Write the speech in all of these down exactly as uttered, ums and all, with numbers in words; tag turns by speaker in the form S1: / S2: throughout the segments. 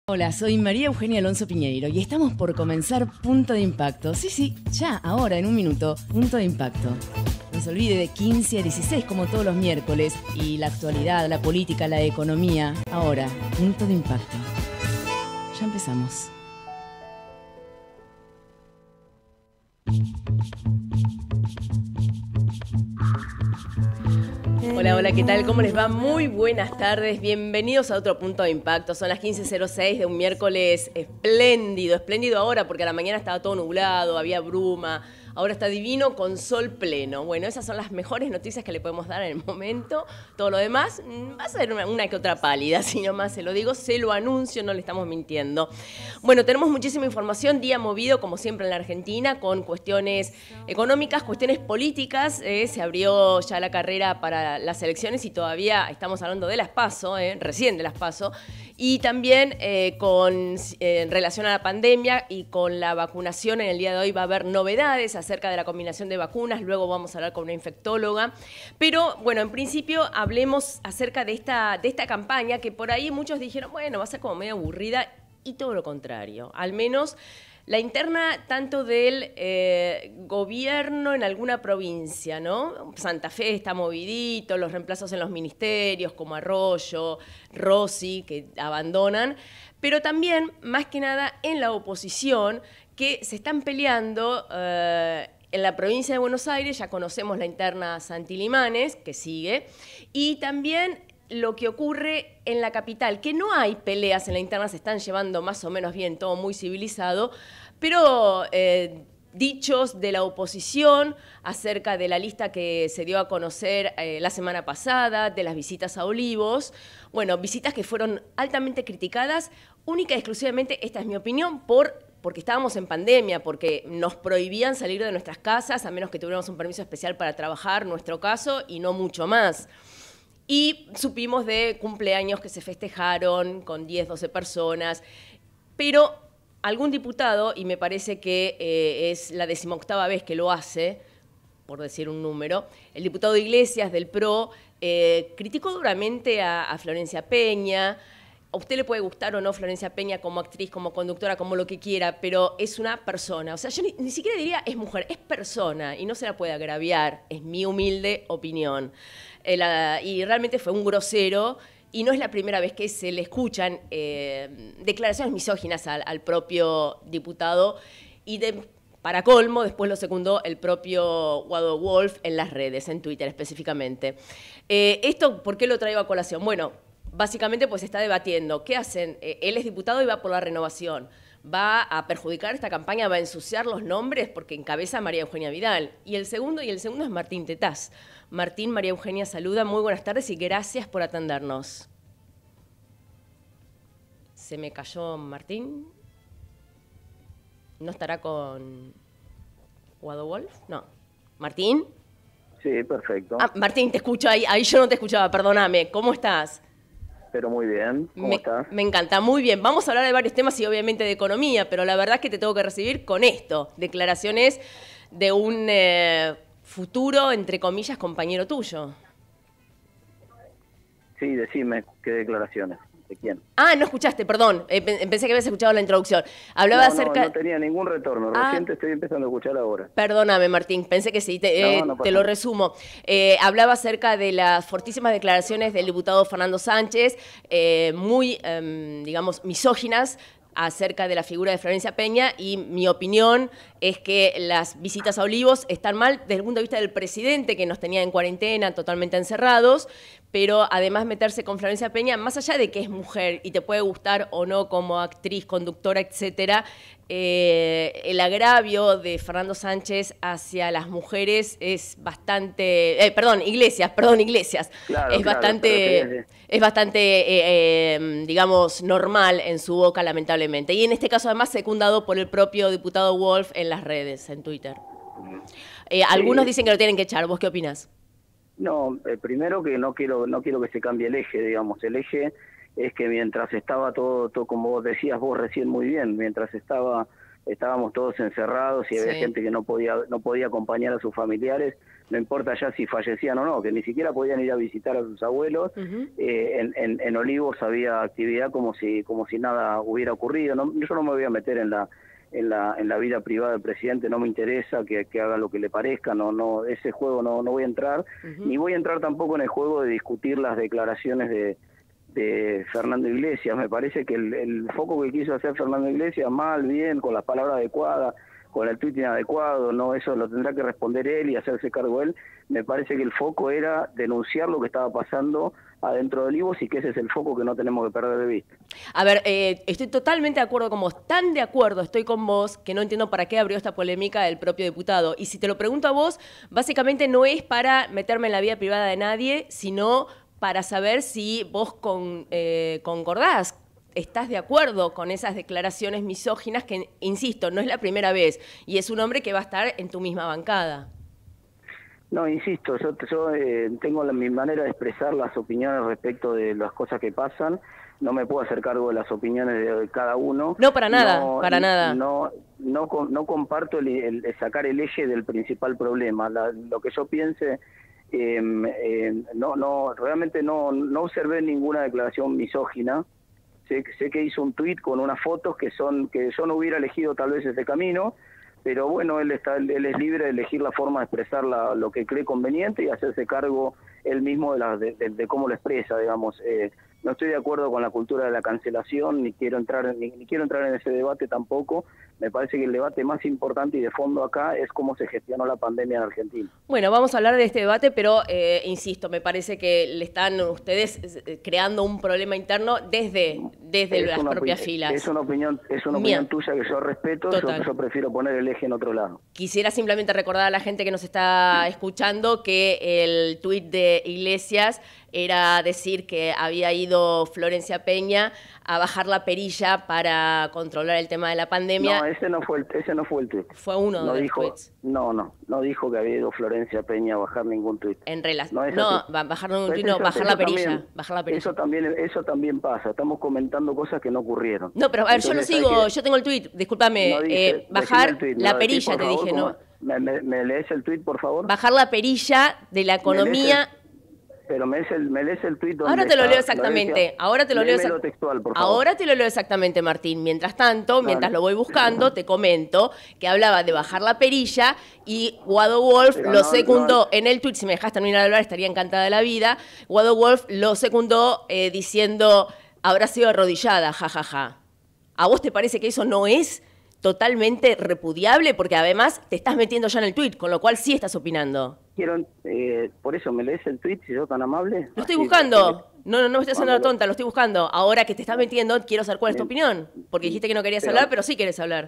S1: Hola, soy María Eugenia Alonso Piñeiro y estamos por comenzar Punto de Impacto. Sí, sí, ya, ahora, en un minuto, Punto de Impacto. No se olvide de quince a dieciséis como todos los miércoles y la actualidad, la política, la economía. Ahora, Punto de Impacto. Ya empezamos. Hola, hola, ¿qué tal? ¿Cómo les va? Muy buenas tardes, bienvenidos a otro Punto de Impacto. Son las quince cero seis de un miércoles espléndido, espléndido ahora porque a la mañana estaba todo nublado, había bruma. Ahora está divino con sol pleno. Bueno, esas son las mejores noticias que le podemos dar en el momento. Todo lo demás va a ser una, una que otra pálida, si nomás se lo digo, se lo anuncio, no le estamos mintiendo. Bueno, tenemos muchísima información, día movido como siempre en la Argentina, con cuestiones económicas, cuestiones políticas. Eh, se abrió ya la carrera para las elecciones y todavía estamos hablando de las PASO, eh, recién de las PASO. Y también eh, con, eh, en relación a la pandemia y con la vacunación, en el día de hoy va a haber novedades acerca de la combinación de vacunas, luego vamos a hablar con una infectóloga. Pero bueno, en principio hablemos acerca de esta, de esta campaña que por ahí muchos dijeron, bueno, va a ser como medio aburrida, y todo lo contrario. Al menos la interna tanto del eh, gobierno en alguna provincia, ¿no? Santa Fe está movidito, los reemplazos en los ministerios como Arroyo, Rossi, que abandonan, pero también, más que nada, en la oposición, que se están peleando eh, en la provincia de Buenos Aires. Ya conocemos la interna Santi Limanes, que sigue, y también lo que ocurre en la capital, que no hay peleas en la interna, se están llevando más o menos bien, todo muy civilizado, pero eh, dichos de la oposición acerca de la lista que se dio a conocer eh, la semana pasada, de las visitas a Olivos, bueno, visitas que fueron altamente criticadas, única y exclusivamente, esta es mi opinión, por... porque estábamos en pandemia, porque nos prohibían salir de nuestras casas, a menos que tuviéramos un permiso especial para trabajar, nuestro caso, y no mucho más. Y supimos de cumpleaños que se festejaron con diez, doce personas, pero algún diputado, y me parece que eh, es la decimoctava vez que lo hace, por decir un número, el diputado Iglesias del P R O eh, criticó duramente a, a Florencia Peña. A usted le puede gustar o no Florencia Peña como actriz, como conductora, como lo que quiera, pero es una persona. O sea, yo ni, ni siquiera diría es mujer, es persona y no se la puede agraviar, es mi humilde opinión. Eh, la, y realmente fue un grosero y no es la primera vez que se le escuchan eh, declaraciones misóginas al, al propio diputado y de... Para colmo, después lo secundó el propio Guado Wolf en las redes, en Twitter específicamente. Eh, ¿Esto por qué lo traigo a colación? Bueno, básicamente pues se está debatiendo. ¿Qué hacen? Eh, él es diputado y va por la renovación. ¿Va a perjudicar esta campaña? ¿Va a ensuciar los nombres? Porque encabeza María Eugenia Vidal. Y el segundo, y el segundo es Martín Tetaz. Martín, María Eugenia saluda, muy buenas tardes y gracias por atendernos. ¿Se me cayó Martín? ¿No estará con Guado Wolf? No. ¿Martín?
S2: Sí, perfecto.
S1: Ah, Martín, te escucho ahí. Ahí yo no te escuchaba, perdóname. ¿Cómo estás?
S2: Pero muy bien. ¿Cómo
S1: me,
S2: estás?
S1: Me encanta, muy bien. Vamos a hablar de varios temas y obviamente de economía, pero la verdad es que te tengo que recibir con esto. Declaraciones de un eh, futuro, entre comillas, compañero tuyo.
S2: Sí, decime, ¿qué declaraciones? ¿De quién?
S1: Ah, no escuchaste, perdón. Eh, pensé que habías escuchado la introducción. Hablaba
S2: no,
S1: acerca...
S2: No, no tenía ningún retorno.
S1: Ah,
S2: Recién te estoy empezando a escuchar ahora.
S1: Perdóname, Martín. Pensé que sí. Te, eh,
S2: no, no
S1: te lo resumo. Eh, hablaba acerca de las fortísimas declaraciones del diputado Fernando Sánchez, eh, muy, eh, digamos, misóginas, acerca de la figura de Florencia Peña, y mi opinión es que las visitas a Olivos están mal desde el punto de vista del presidente, que nos tenía en cuarentena, totalmente encerrados, pero además meterse con Florencia Peña, más allá de que es mujer y te puede gustar o no como actriz, conductora, etcétera, eh, el agravio de Fernando Sánchez hacia las mujeres es bastante, eh, perdón, Iglesias, perdón, Iglesias,
S2: claro,
S1: es,
S2: claro,
S1: bastante, es bastante, eh, eh, digamos, normal en su boca, lamentablemente. Y en este caso, además, secundado por el propio diputado Wolf en las redes, en Twitter. Eh, sí. Algunos dicen que lo tienen que echar. ¿Vos qué opinás?
S2: No, eh, primero que no quiero, no quiero que se cambie el eje, digamos. El eje es que mientras estaba todo, todo, como vos decías vos recién muy bien, mientras estaba estábamos todos encerrados y había
S1: Sí.
S2: gente que no podía no podía acompañar a sus familiares, no importa ya si fallecían o no, que ni siquiera podían ir a visitar a sus abuelos.
S1: Uh-huh.
S2: eh, en, en, en Olivos había actividad como si como si nada hubiera ocurrido. No, yo no me voy a meter en la en la en la vida privada del presidente, no me interesa que, que haga lo que le parezca, no no ese juego no no voy a entrar, uh-huh. Ni voy a entrar tampoco en el juego de discutir las declaraciones de de Fernando Iglesias. Me parece que el, el foco que quiso hacer Fernando Iglesias, mal, bien, con las palabras adecuadas, con el tuit inadecuado, no, eso lo tendrá que responder él y hacerse cargo él. Me parece que el foco era denunciar lo que estaba pasando adentro de Olivos y que ese es el foco que no tenemos que perder de vista.
S1: A ver, eh, estoy totalmente de acuerdo con vos, tan de acuerdo estoy con vos que no entiendo para qué abrió esta polémica del propio diputado. Y si te lo pregunto a vos, básicamente no es para meterme en la vida privada de nadie, sino para saber si vos con, eh, concordás, estás de acuerdo con esas declaraciones misóginas que, insisto, no es la primera vez y es un hombre que va a estar en tu misma bancada.
S2: No, insisto, yo, yo eh, tengo la, mi manera de expresar las opiniones respecto de las cosas que pasan, no me puedo hacer cargo de las opiniones de cada uno.
S1: No, para nada,
S2: no,
S1: para nada.
S2: No, no, no, no comparto el, el, el sacar el eje del principal problema. La, lo que yo piense... Eh, eh, no, no, realmente no, no observé ninguna declaración misógina. Sé, sé que hizo un tuit con unas fotos que son que yo no hubiera elegido tal vez ese camino, pero bueno, él está él es libre de elegir la forma de expresar la, lo que cree conveniente y hacerse cargo él mismo de, la, de, de, de cómo lo expresa, digamos. Eh, no estoy de acuerdo con la cultura de la cancelación, ni quiero entrar ni, ni quiero entrar en ese debate tampoco. Me parece que el debate más importante y de fondo acá es cómo se gestionó la pandemia en Argentina.
S1: Bueno, vamos a hablar de este debate, pero eh, insisto, me parece que le están ustedes creando un problema interno desde, desde las propias filas.
S2: Es una opinión, es una opinión tuya que yo respeto, yo, yo prefiero poner el eje en otro lado.
S1: Quisiera simplemente recordar a la gente que nos está escuchando que el tuit de Iglesias era decir que había ido Florencia Peña a bajar la perilla para controlar el tema de la pandemia.
S2: No, ese no fue el, ese no fue el tuit.
S1: Fue uno
S2: no
S1: de los
S2: dijo,
S1: tuits.
S2: No, no, no dijo que había ido Florencia Peña a bajar ningún tuit.
S1: En relación.
S2: No,
S1: no bajar ningún tuit, no, bajar la perilla.
S2: También,
S1: bajar la perilla.
S2: Eso también, eso también pasa, estamos comentando cosas que no ocurrieron.
S1: No, pero a ver, Entonces, yo lo sigo, que... yo tengo el tuit, discúlpame, no dije, eh, bajar tuit, la perilla, decir, te
S2: favor,
S1: dije, ¿no?
S2: Me, me, ¿Me lees el tuit, por favor?
S1: Bajar la perilla de la economía...
S2: Pero me lees el, me lees el tuit donde
S1: Ahora te lo
S2: está,
S1: leo exactamente. Lo ahora te lo leo exact...
S2: textual, por favor.
S1: Ahora te lo leo exactamente, Martín. Mientras tanto, vale. mientras lo voy buscando, te comento que hablaba de bajar la perilla y Guado Wolf Pero lo no, secundó no. en el tuit. Si me dejas terminar de hablar, estaría encantada de la vida. Guado Wolf lo secundó eh, diciendo habrá sido arrodillada, jajaja. Ja, ja. ¿A vos te parece que eso no es totalmente repudiable? Porque además te estás metiendo ya en el tuit, con lo cual sí estás opinando.
S2: Quiero, eh, por eso me lees el tuit, si sos tan amable.
S1: Lo estoy buscando. No, no, no me estoy haciendo la tonta, lo estoy buscando. Ahora que te estás metiendo, quiero saber cuál es tu opinión. Porque dijiste que no querías pero, hablar, pero sí quieres hablar.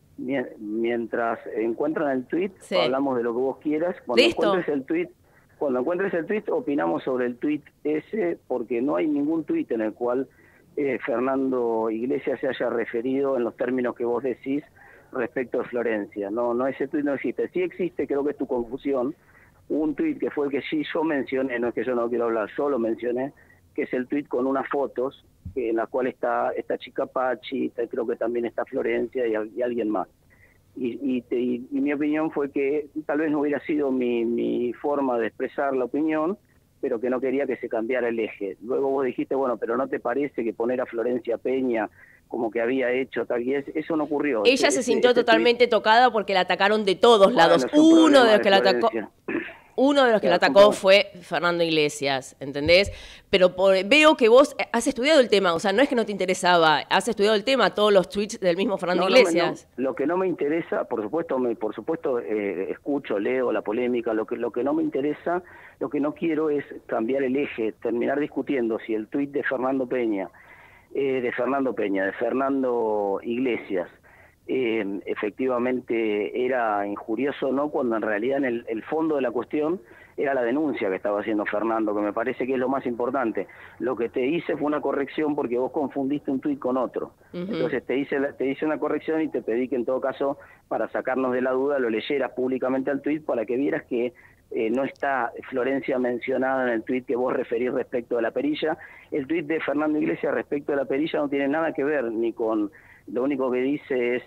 S2: Mientras encuentran el tuit, sí. hablamos de lo que vos quieras. Cuando
S1: ¿Listo?
S2: encuentres el tuit, cuando encuentres el tuit, opinamos sobre el tuit ese, porque no hay ningún tuit en el cual eh, Fernando Iglesias se haya referido en los términos que vos decís respecto de Florencia. No, no, ese tuit no existe. Sí existe, creo que es tu confusión, un tuit que fue el que sí yo mencioné, no es que yo no quiero hablar, yo lo mencioné, que es el tuit con unas fotos en la cual está esta chica Pachi, creo que también está Florencia y, y alguien más. Y, y, te, y, y mi opinión fue que tal vez no hubiera sido mi, mi forma de expresar la opinión, pero que no quería que se cambiara el eje. Luego vos dijiste, bueno, pero ¿no te parece que poner a Florencia Peña como que había hecho tal y es? Eso no ocurrió.
S1: Ella ese, se sintió ese totalmente tweet... tocada porque la atacaron de todos bueno, lados. Uno de los que la atacó... Uno de los que la atacó fue Fernando Iglesias, ¿entendés? Pero por, veo que vos has estudiado el tema, o sea, no es que no te interesaba, has estudiado el tema, todos los tweets del mismo Fernando no, Iglesias.
S2: No, no, lo que no me interesa, por supuesto, me, por supuesto eh, escucho, leo la polémica, lo que, lo que no me interesa, lo que no quiero es cambiar el eje, terminar discutiendo si el tweet de Fernando Peña, eh, de Fernando Peña, de Fernando Iglesias, Eh, efectivamente era injurioso o no, cuando en realidad en el, el fondo de la cuestión era la denuncia que estaba haciendo Fernando, que me parece que es lo más importante. Lo que te hice fue una corrección porque vos confundiste un tuit con otro. Uh-huh. Entonces te hice, te hice una corrección y te pedí que en todo caso, para sacarnos de la duda, lo leyeras públicamente al tuit para que vieras que eh, no está Florencia mencionada en el tuit que vos referís respecto de la perilla. El tuit de Fernando Iglesias respecto de la perilla no tiene nada que ver ni con... Lo único que dice es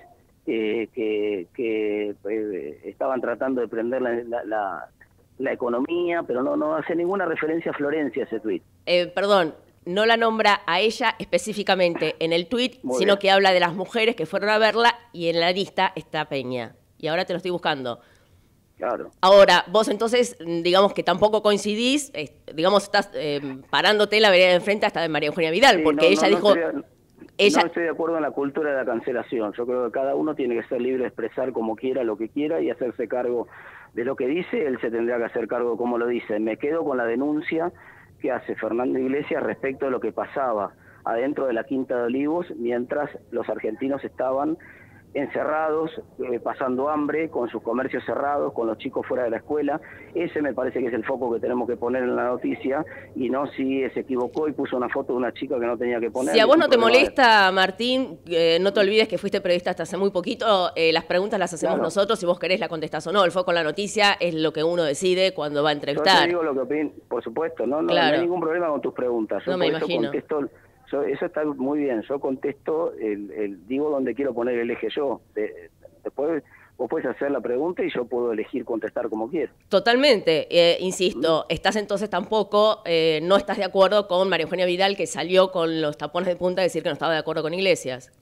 S2: eh, que, que eh, estaban tratando de prender la, la, la, la economía, pero no, no hace ninguna referencia a Florencia ese tuit.
S1: Eh, perdón, no la nombra a ella específicamente en el tuit,
S2: Muy
S1: sino
S2: bien.
S1: que habla de las mujeres que fueron a verla y en la lista está Peña. Y ahora te lo estoy buscando.
S2: Claro.
S1: Ahora, vos entonces, digamos que tampoco coincidís, eh, digamos, estás eh, parándote en la vereda de enfrente hasta de María Eugenia Vidal,
S2: Sí,
S1: porque
S2: no,
S1: ella
S2: no, no
S1: dijo...
S2: estoy,
S1: ella...
S2: no estoy de acuerdo en la cultura de la cancelación. Yo creo que cada uno tiene que ser libre de expresar como quiera, lo que quiera y hacerse cargo de lo que dice. Él se tendrá que hacer cargo como lo dice. Me quedo con la denuncia que hace Fernando Iglesias respecto de lo que pasaba adentro de la Quinta de Olivos mientras los argentinos estaban encerrados, eh, pasando hambre, con sus comercios cerrados, con los chicos fuera de la escuela. Ese me parece que es el foco que tenemos que poner en la noticia, y no si se equivocó y puso una foto de una chica que no tenía que poner.
S1: Si a vos
S2: es
S1: no
S2: un
S1: te
S2: problema de-
S1: molesta, Martín, eh, no te olvides que fuiste periodista hasta hace muy poquito, eh, las preguntas las hacemos
S2: Claro.
S1: nosotros, si vos querés la contestás o no. El foco en la noticia es lo que uno decide cuando va a
S2: Yo te
S1: entrevistar.
S2: digo lo que opino, por supuesto, no, no,
S1: Claro.
S2: no hay ningún problema con tus preguntas. Yo
S1: No me
S2: por eso
S1: imagino.
S2: contesto, yo, eso está muy bien, yo contesto, el, el, digo donde quiero poner el eje yo. De- después vos puedes hacer la pregunta y yo puedo elegir contestar como quiero.
S1: Totalmente, eh, insisto, estás entonces tampoco, eh, no estás de acuerdo con María Eugenia Vidal, que salió con los tapones de punta a decir que no estaba de acuerdo con Iglesias.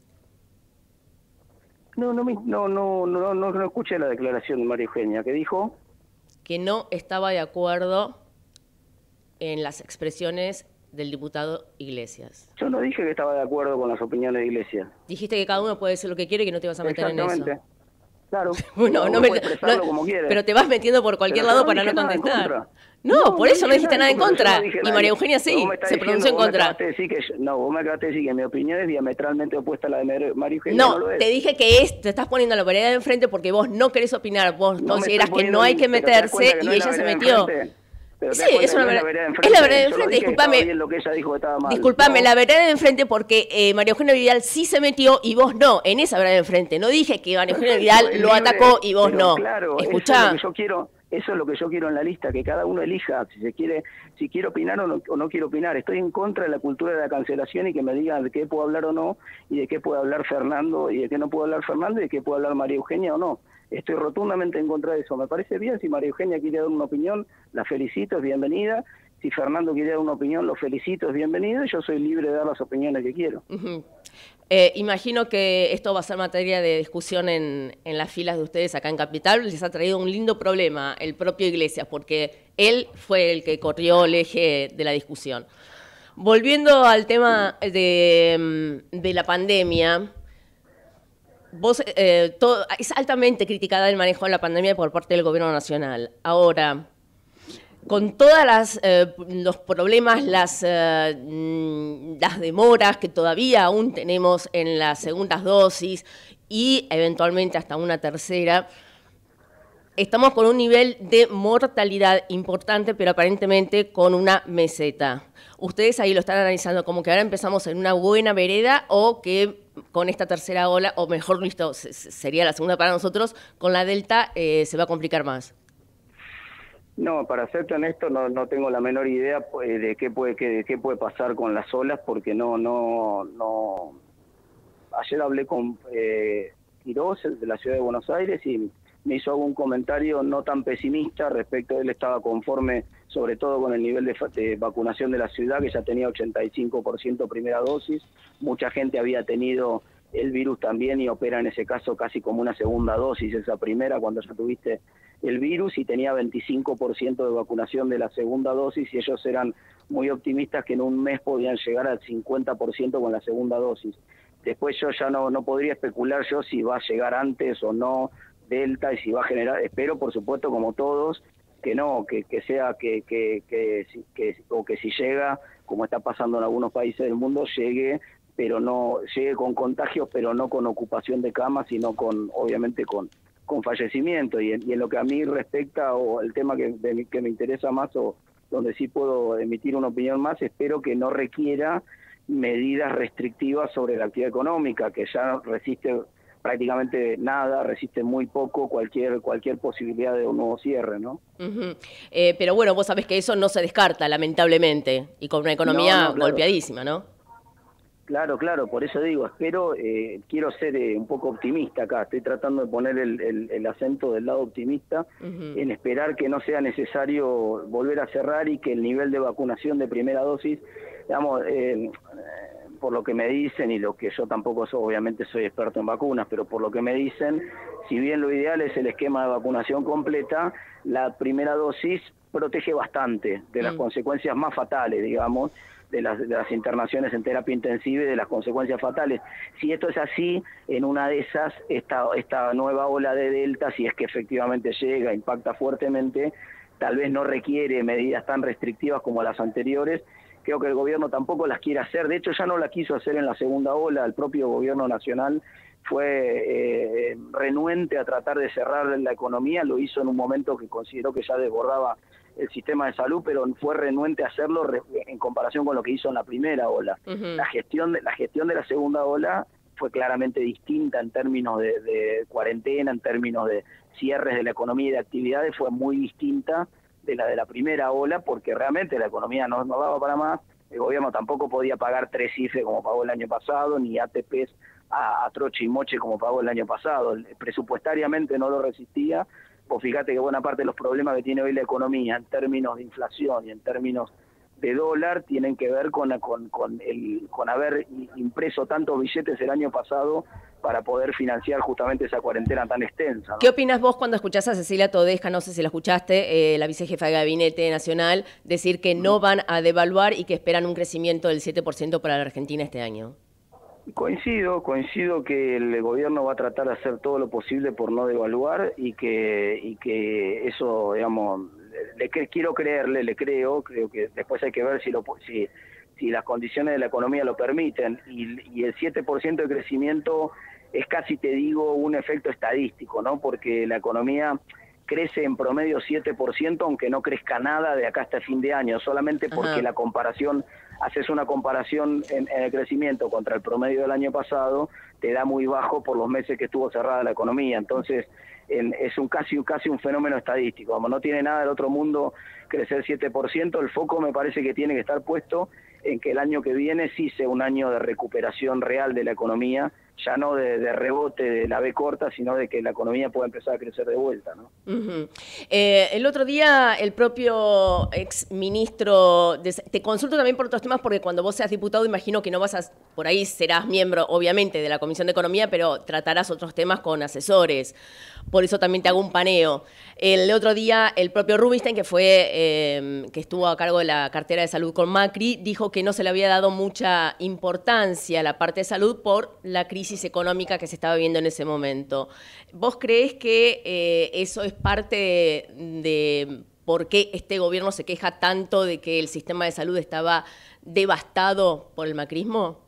S2: No, no, me- no, no, no, no, no escuché la declaración de María Eugenia, que dijo...
S1: Que no estaba de acuerdo en las expresiones del diputado Iglesias.
S2: Yo no dije que estaba de acuerdo con las opiniones de Iglesias.
S1: Dijiste que cada uno puede decir lo que quiere y que no te vas a meter en eso.
S2: Exactamente. Claro.
S1: Bueno,
S2: Uno
S1: no me,
S2: puede expresarlo
S1: no,
S2: como quiere.
S1: pero te vas metiendo por cualquier
S2: Pero yo
S1: lado
S2: no
S1: para
S2: dije
S1: no
S2: nada en
S1: contestar.
S2: contra.
S1: No, por eso no dijiste nada en
S2: pero yo
S1: contra.
S2: no dije
S1: Y
S2: nada.
S1: María Eugenia
S2: Vos
S1: sí,
S2: me estás
S1: se
S2: diciendo-
S1: pronunció en
S2: vos me
S1: contra.
S2: acabaste de decir que yo- no, vos me acabaste de decir que mi opinión es diametralmente opuesta a la de Mar- María Eugenia. No,
S1: No,
S2: lo es.
S1: te dije que es, te estás poniendo la vereda de enfrente porque vos no querés opinar, vos
S2: No me
S1: considerás
S2: estoy
S1: que no
S2: poniendo
S1: hay
S2: ni-
S1: que
S2: pero te das
S1: meterse
S2: cuenta que no
S1: y
S2: es la
S1: ella se
S2: vereda de
S1: metió.
S2: enfrente. Pero te
S1: Sí,
S2: das cuenta
S1: es
S2: que
S1: una
S2: no
S1: vereda-
S2: vereda de
S1: es
S2: enfrente.
S1: la vereda de
S2: Yo lo
S1: enfrente,
S2: dije que estaba
S1: discúlpame.
S2: bien lo que ella dijo que estaba mal.
S1: Disculpame,
S2: No.
S1: la vereda de enfrente porque eh, María Eugenia Vidal sí se metió y vos no, en esa vereda de enfrente. No dije que María Eugenia Vidal
S2: Perfecto, es
S1: lo
S2: libre,
S1: atacó y vos
S2: pero
S1: no.
S2: Claro,
S1: Escuchá.
S2: eso es lo que yo quiero, eso es lo que yo quiero en la lista, que cada uno elija si se quiere, si quiere opinar o no, o no quiere opinar. Estoy en contra de la cultura de la cancelación y que me digan de qué puedo hablar o no, y de qué puede hablar Fernando, y de qué no puedo hablar Fernando, y de qué puede hablar María Eugenia o no. Estoy rotundamente en contra de eso. Me parece bien, si María Eugenia quiere dar una opinión, la felicito, es bienvenida. Si Fernando quiere dar una opinión, lo felicito, es bienvenido, y yo soy libre de dar las opiniones que quiero.
S1: Uh-huh. Eh, imagino que esto va a ser materia de discusión en, en las filas de ustedes acá en Capital. Les ha traído un lindo problema el propio Iglesias, porque él fue el que corrió el eje de la discusión. Volviendo al tema de, de la pandemia, vos, eh, todo, es altamente criticada el manejo de la pandemia por parte del Gobierno Nacional. Ahora, con todas las eh, los problemas, las, eh, las demoras que todavía aún tenemos en las segundas dosis y eventualmente hasta una tercera, estamos con un nivel de mortalidad importante, pero aparentemente con una meseta. ¿Ustedes ahí lo están analizando como que ahora empezamos en una buena vereda o que con esta tercera ola, o mejor listo, sería la segunda para nosotros, con la Delta eh, se va a complicar más?
S2: No, para serte honesto, no, no tengo la menor idea pues, de qué puede qué, qué puede pasar con las olas, porque no, no, no. Ayer hablé con eh, Quirós, de la ciudad de Buenos Aires, y me hizo algún comentario no tan pesimista respecto a él. Estaba conforme, sobre todo con el nivel de, de vacunación de la ciudad, que ya tenía ochenta y cinco por ciento primera dosis. Mucha gente había tenido el virus también y opera en ese caso casi como una segunda dosis, esa primera, cuando ya tuviste el virus, y tenía veinticinco por ciento de vacunación de la segunda dosis, y ellos eran muy optimistas que en un mes podían llegar al cincuenta por ciento con la segunda dosis. Después yo ya no, no podría especular yo si va a llegar antes o no Delta, y si va a generar, espero por supuesto como todos, que no, que, que sea que, que, que, que, o que si llega, como está pasando en algunos países del mundo, llegue, pero no, llegue con contagios, pero no con ocupación de camas, sino con, obviamente con con fallecimiento. Y en, y en lo que a mí respecta, o el tema que, de, que me interesa más, o donde sí puedo emitir una opinión más, espero que no requiera medidas restrictivas sobre la actividad económica, que ya resiste prácticamente nada, resiste muy poco cualquier cualquier posibilidad de un nuevo cierre, ¿no?
S1: Uh-huh. eh, pero bueno, vos sabés que eso no se descarta, lamentablemente, y con una economía
S2: no, no, claro.
S1: golpeadísima, ¿no?
S2: Claro, claro, por eso digo, espero, eh, quiero ser eh, un poco optimista acá, estoy tratando de poner el, el, el acento del lado optimista, uh-huh. en esperar que no sea necesario volver a cerrar y que el nivel de vacunación de primera dosis, digamos, eh, por lo que me dicen y lo que yo tampoco soy, obviamente soy experto en vacunas, pero por lo que me dicen, si bien lo ideal es el esquema de vacunación completa, la primera dosis protege bastante de las mm. consecuencias más fatales, digamos, de las, de las internaciones en terapia intensiva y de las consecuencias fatales. Si esto es así, en una de esas, esta, esta nueva ola de Delta, si es que efectivamente llega, impacta fuertemente, tal vez no requiere medidas tan restrictivas como las anteriores. Creo que el gobierno tampoco las quiere hacer, de hecho ya no la quiso hacer en la segunda ola, el propio gobierno nacional fue eh, renuente a tratar de cerrar la economía, lo hizo en un momento que consideró que ya desbordaba el sistema de salud, pero fue renuente a hacerlo re, en comparación con lo que hizo en la primera ola. Uh-huh. La gestión de, la gestión de la segunda ola fue claramente distinta en términos de, de cuarentena, en términos de cierres de la economía y de actividades, fue muy distinta de la de la primera ola, porque realmente la economía no, no daba para más, el gobierno tampoco podía pagar tres I F E como pagó el año pasado, ni A T Ps a, a troche y moche como pagó el año pasado, presupuestariamente no lo resistía. Pues fíjate que buena parte de los problemas que tiene hoy la economía en términos de inflación y en términos de dólar tienen que ver con, con, con, el, con haber impreso tantos billetes el año pasado para poder financiar justamente esa cuarentena tan extensa, ¿no?
S1: ¿Qué opinas vos cuando escuchás a Cecilia Todesca, no sé si la escuchaste, eh, la vicejefa de Gabinete Nacional, decir que no van a devaluar y que esperan un crecimiento del siete por ciento para la Argentina este año?
S2: Coincido, coincido que el gobierno va a tratar de hacer todo lo posible por no devaluar y que y que eso, digamos, le, le quiero creerle, le creo, creo que después hay que ver si lo si si las condiciones de la economía lo permiten y, y el siete por ciento de crecimiento es casi, te digo, un efecto estadístico, ¿no? Porque la economía crece en promedio siete por ciento, aunque no crezca nada de acá hasta fin de año, solamente porque Ajá. la comparación, haces una comparación en, en el crecimiento contra el promedio del año pasado, te da muy bajo por los meses que estuvo cerrada la economía. Entonces, en, es un casi, casi un fenómeno estadístico. Como no tiene nada del otro mundo crecer siete por ciento, el foco me parece que tiene que estar puesto en que el año que viene sí sea un año de recuperación real de la economía, ya no de, de rebote de la B corta, sino de que la economía pueda empezar a crecer de vuelta, ¿no?
S1: Uh-huh. eh, el otro día el propio ex ministro, de, te consulto también por otros temas, porque cuando vos seas diputado imagino que no vas a, por ahí serás miembro obviamente de la Comisión de Economía, pero tratarás otros temas con asesores, por eso también te hago un paneo. El otro día el propio Rubinstein, que fue eh, que estuvo a cargo de la cartera de salud con Macri, dijo que no se le había dado mucha importancia a la parte de salud por la crisis económica que se estaba viviendo en ese momento. ¿Vos creés que eh, eso es parte de, de por qué este gobierno se queja tanto de que el sistema de salud estaba devastado por el macrismo?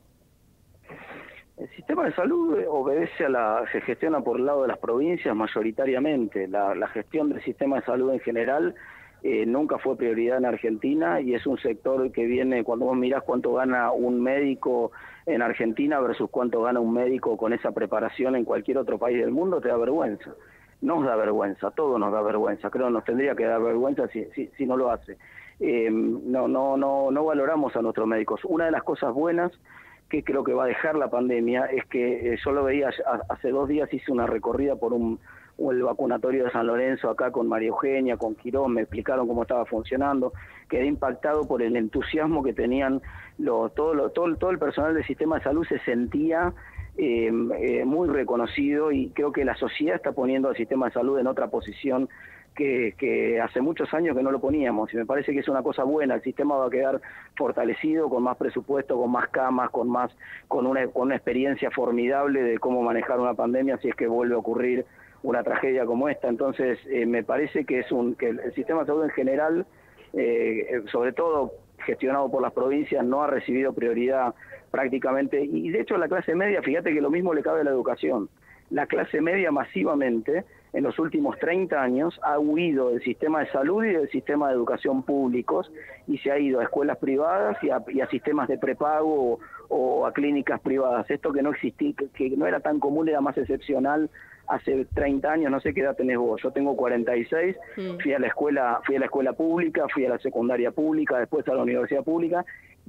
S2: El sistema de salud obedece a la, se gestiona por el lado de las provincias mayoritariamente. La, la gestión del sistema de salud en general eh, nunca fue prioridad en Argentina y es un sector que viene, cuando vos mirás cuánto gana un médico en Argentina versus cuánto gana un médico con esa preparación en cualquier otro país del mundo, te da vergüenza. Nos da vergüenza, a todos nos da vergüenza, creo que nos tendría que dar vergüenza si, si, si no lo hace. Eh, no, no, no, no valoramos a nuestros médicos. Una de las cosas buenas que creo que va a dejar la pandemia es que eh, yo lo veía hace dos días, hice una recorrida por un, el vacunatorio de San Lorenzo acá con María Eugenia, con Quirón, me explicaron cómo estaba funcionando, quedé impactado por el entusiasmo que tenían lo, todo, lo, todo, todo el personal del sistema de salud, se sentía eh, eh, muy reconocido y creo que la sociedad está poniendo al sistema de salud en otra posición Que, que hace muchos años que no lo poníamos y me parece que es una cosa buena. El sistema va a quedar fortalecido, con más presupuesto, con más camas, con más con una, con una experiencia formidable de cómo manejar una pandemia si es que vuelve a ocurrir una tragedia como esta. Entonces eh, me parece que es un que el, el sistema de salud en general, eh, sobre todo gestionado por las provincias, no ha recibido prioridad prácticamente, y de hecho la clase media, fíjate que lo mismo le cabe a la educación. La clase media masivamente en los últimos treinta años ha huido del sistema de salud y del sistema de educación públicos y se ha ido a escuelas privadas y a, y a sistemas de prepago o, o a clínicas privadas. Esto que no existía, que, que no era tan común, era más excepcional hace treinta años. No sé qué edad tenés vos, yo tengo cuarenta y seis, sí. fui a la escuela, fui a la escuela pública, fui a la secundaria pública, después a la universidad pública,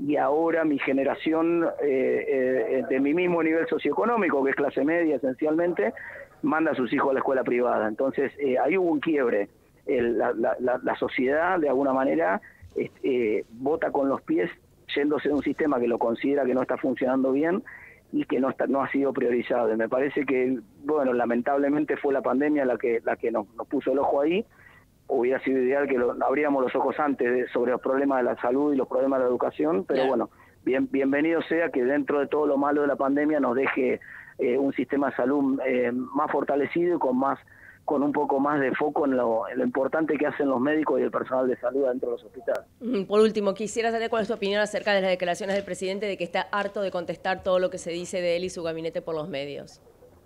S2: y ahora mi generación eh, eh, de mi mismo nivel socioeconómico, que es clase media esencialmente, manda a sus hijos a la escuela privada. Entonces eh, ahí hubo un quiebre. El, la, la, la sociedad de alguna manera eh, vota con los pies yéndose de un sistema que lo considera que no está funcionando bien y que no está, no ha sido priorizado. Y me parece que, bueno, lamentablemente fue la pandemia la que la que nos, nos puso el ojo ahí. Hubiera sido ideal que lo, abríamos los ojos antes de, sobre los problemas de la salud y los problemas de la educación, pero yeah. bueno, bien, bienvenido sea que dentro de todo lo malo de la pandemia nos deje eh, un sistema de salud eh, más fortalecido y con más con un poco más de foco en lo, en lo importante que hacen los médicos y el personal de salud dentro de los hospitales.
S1: Por último, quisiera saber cuál es tu opinión acerca de las declaraciones del presidente de que está harto de contestar todo lo que se dice de él y su gabinete por los medios.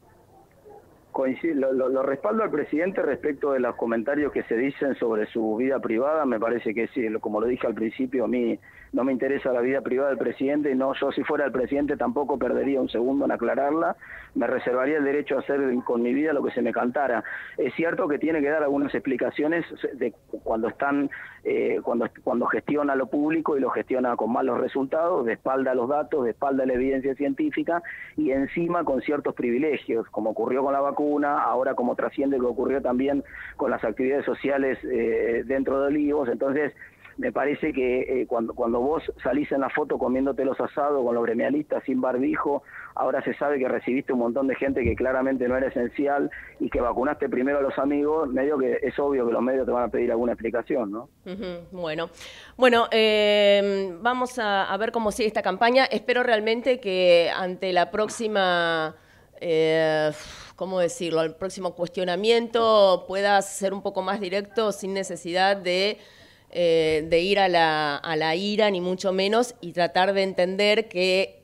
S2: Coincido, lo, lo, lo respaldo al presidente respecto de los comentarios que se dicen sobre su vida privada. Me parece que sí, como lo dije al principio, a mí no me interesa la vida privada del presidente, y no, yo si fuera el presidente tampoco perdería un segundo en aclararla, me reservaría el derecho a hacer con mi vida lo que se me cantara. Es cierto que tiene que dar algunas explicaciones de cuando están, eh, cuando, cuando gestiona lo público y lo gestiona con malos resultados, de espalda a los datos, de espalda a la evidencia científica y encima con ciertos privilegios, como ocurrió con la vacuna, ahora como trasciende que ocurrió también con las actividades sociales eh, dentro de Olivos. Entonces me parece que eh, cuando cuando vos salís en la foto comiéndote los asados con los gremialistas sin barbijo, ahora se sabe que recibiste un montón de gente que claramente no era esencial y que vacunaste primero a los amigos, medio que es obvio que los medios te van a pedir alguna explicación, ¿no?
S1: Uh-huh. Bueno, bueno eh, vamos a, a ver cómo sigue esta campaña. Espero realmente que ante la próxima... Eh, ¿cómo decirlo? El próximo cuestionamiento puedas ser un poco más directo sin necesidad de... Eh, de ir a la, a la ira, ni mucho menos, y tratar de entender que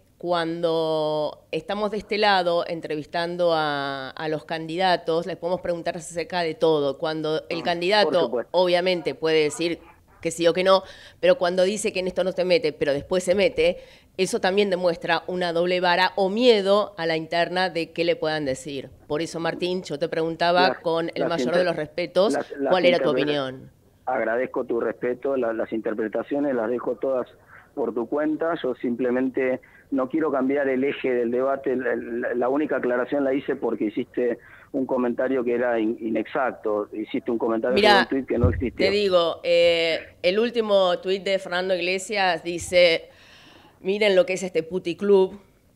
S1: cuando estamos de este lado entrevistando a, a los candidatos, les podemos preguntar acerca de todo. Cuando el candidato obviamente puede decir que sí o que no, pero cuando dice que en esto no se mete, pero después se mete, eso también demuestra una doble vara o miedo a la interna de qué le puedan decir. Por eso, Martín, yo te preguntaba las, con el mayor de los respetos, las, las ¿cuál era tu opinión?
S2: Agradezco tu respeto, la, las interpretaciones las dejo todas por tu cuenta. Yo simplemente no quiero cambiar el eje del debate. La, la, la única aclaración la hice porque hiciste un comentario que era in, inexacto. Hiciste un comentario
S1: Mirá,
S2: sobre un tuit que no existía.
S1: Te digo, eh, el último tuit de Fernando Iglesias dice, miren lo que es este puticlub.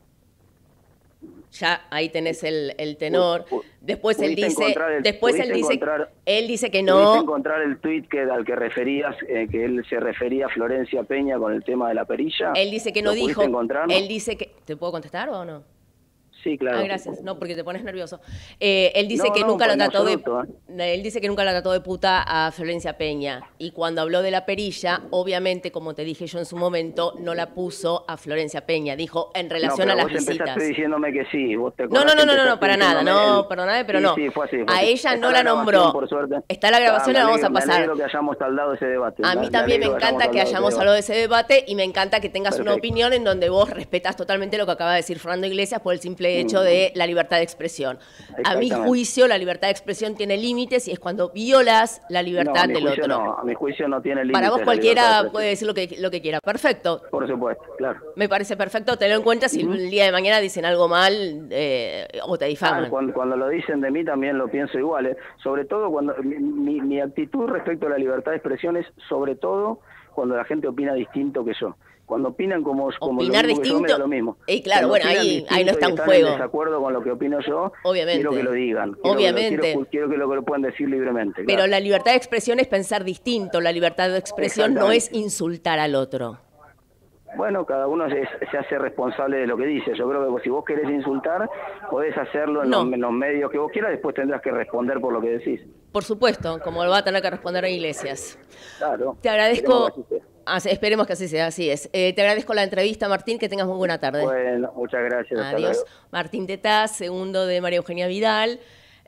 S1: Ya ahí tenés el, el tenor. Después él dice, el, después él dice, él dice que no.
S2: ¿Pudiste encontrar el tuit que al que referías, eh, que él se refería a Florencia Peña con el tema de la perilla?
S1: Él dice que no dijo. Él dice que, ¿te puedo contestar o no?
S2: Sí, claro.
S1: Ah, gracias. No, porque te pones nervioso. Eh, él dice
S2: no,
S1: que
S2: no,
S1: nunca lo trató
S2: absoluto,
S1: de. ¿eh? Él dice que nunca la trató de puta a Florencia Peña. Y cuando habló de la perilla, obviamente, como te dije yo en su momento, no la puso a Florencia Peña. Dijo en relación
S2: no,
S1: a las
S2: vos
S1: visitas.
S2: Empezaste diciéndome que sí. Vos te
S1: no, no, no, no, no, no, para nada. No,
S2: el...
S1: perdóname, pero
S2: sí,
S1: no.
S2: Sí, fue así, fue
S1: a
S2: así.
S1: ella
S2: Está
S1: no la nombró.
S2: Por suerte.
S1: Está la grabación, ah, la vamos a pasar.
S2: Me alegro que hayamos taldado ese debate.
S1: A mí también me, me encanta que hayamos hablado de ese debate y me encanta que tengas Perfecto. Una opinión en donde vos respetas totalmente lo que acaba de decir Fernando Iglesias por el simple hecho mm. de la libertad de expresión. A mi juicio, la libertad de expresión tiene límites y es cuando violas la libertad
S2: no,
S1: del otro.
S2: No, a mi juicio no tiene límites.
S1: Para vos cualquiera de puede decir lo que, lo que quiera. Perfecto.
S2: Por supuesto, claro.
S1: Me parece perfecto. Tenlo en cuenta si uh-huh. el día de mañana dicen algo mal eh, o te difaman.
S2: Ah, cuando, cuando lo dicen de mí también lo pienso igual. ¿eh? Sobre todo cuando mi, mi, mi actitud respecto a la libertad de expresión es sobre todo cuando la gente opina distinto que yo. Cuando opinan como, como
S1: opinar
S2: lo mismo
S1: distinto,
S2: que yo, me da lo mismo.
S1: Y claro, bueno, ahí, ahí no está en juego.
S2: En desacuerdo con lo que opino yo,
S1: obviamente.
S2: Quiero que lo digan. Quiero
S1: obviamente.
S2: Que lo, quiero, quiero que lo, que lo puedan decir libremente.
S1: Pero
S2: claro.
S1: la libertad de expresión es pensar distinto. La libertad de expresión no es insultar al otro.
S2: Bueno, cada uno se, se hace responsable de lo que dice. Yo creo que si vos querés insultar, podés hacerlo en, no. los, en los medios que vos quieras, después tendrás que responder por lo que decís.
S1: Por supuesto, como lo va a tener que responder a Iglesias.
S2: Claro.
S1: Te agradezco... Ah, esperemos que así sea, así es. Eh, te agradezco la entrevista, Martín, que tengas muy buena tarde.
S2: Bueno, muchas gracias.
S1: Adiós. Martín Tetaz, segundo de María Eugenia Vidal.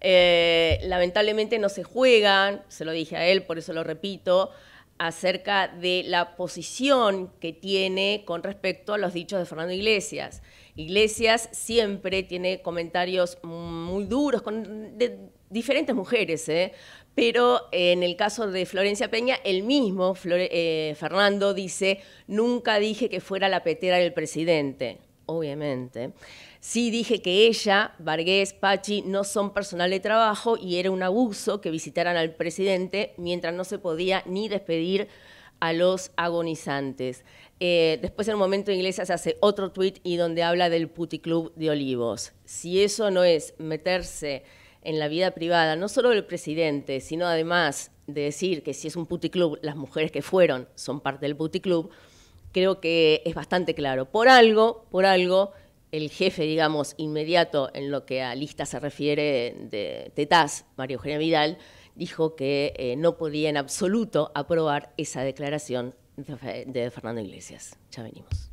S1: Eh, lamentablemente no se juegan, se lo dije a él, por eso lo repito, acerca de la posición que tiene con respecto a los dichos de Fernando Iglesias. Iglesias siempre tiene comentarios muy duros con de diferentes mujeres, ¿eh? Pero en el caso de Florencia Peña, el mismo Flore, eh, Fernando dice, nunca dije que fuera la petera del presidente, obviamente. Sí dije que ella, Vargés, Pachi, no son personal de trabajo y era un abuso que visitaran al presidente mientras no se podía ni despedir a los agonizantes. Eh, después en un momento Iglesias hace otro tuit y donde habla del puticlub de Olivos. Si eso no es meterse en la vida privada, no solo del presidente, sino además de decir que si es un puticlub, las mujeres que fueron son parte del puticlub, creo que es bastante claro. Por algo, por algo, el jefe, digamos, inmediato en lo que a lista se refiere de Tetaz, María Eugenia Vidal, dijo que eh, no podía en absoluto aprobar esa declaración de, de Fernando Iglesias. Ya venimos.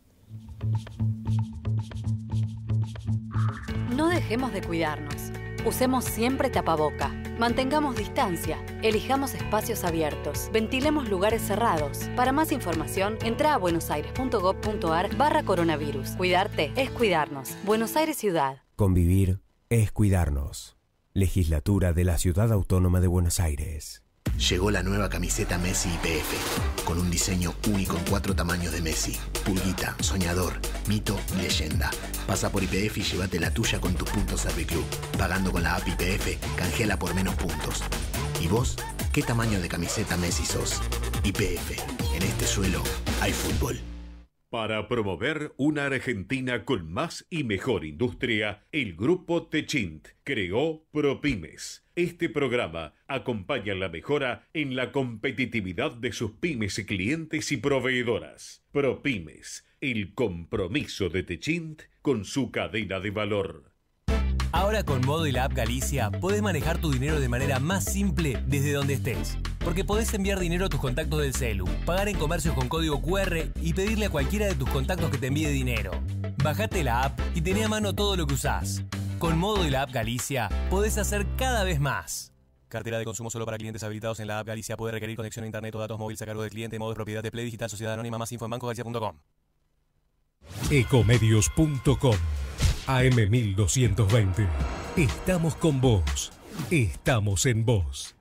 S3: No dejemos de cuidarnos. Usemos siempre tapaboca. Mantengamos distancia. Elijamos espacios abiertos. Ventilemos lugares cerrados. Para más información, entra a buenosaires.gov.ar barra coronavirus. Cuidarte es cuidarnos. Buenos Aires Ciudad.
S4: Convivir es cuidarnos. Legislatura de la Ciudad Autónoma de Buenos Aires.
S5: Llegó la nueva camiseta Messi I P F, con un diseño único en cuatro tamaños de Messi: Pulguita, Soñador, Mito y Leyenda. Pasa por I P F y llévate la tuya con tus puntos Serviclub. Pagando con la app I P F, canjeala por menos puntos. ¿Y vos? ¿Qué tamaño de camiseta Messi sos? I P F. En este suelo hay fútbol.
S6: Para promover una Argentina con más y mejor industria, el Grupo Techint creó ProPymes. Este programa acompaña la mejora en la competitividad de sus pymes, clientes y proveedoras. ProPymes, el compromiso de Techint con su cadena de valor.
S7: Ahora con Modo y la app Galicia podés manejar tu dinero de manera más simple desde donde estés. Porque podés enviar dinero a tus contactos del celu, pagar en comercios con código cu erre y pedirle a cualquiera de tus contactos que te envíe dinero. Bajate la app y tené a mano todo lo que usás. Con Modo y la app Galicia podés hacer cada vez más. Cartera de consumo solo para clientes habilitados en la app Galicia. Puede requerir conexión a internet o datos móviles a cargo del cliente. Modo de propiedad de Play Digital Sociedad Anónima. Más info en banco galicia punto com.
S8: Ecomedios punto com. A M mil doscientos veinte. Estamos con vos. Estamos en vos.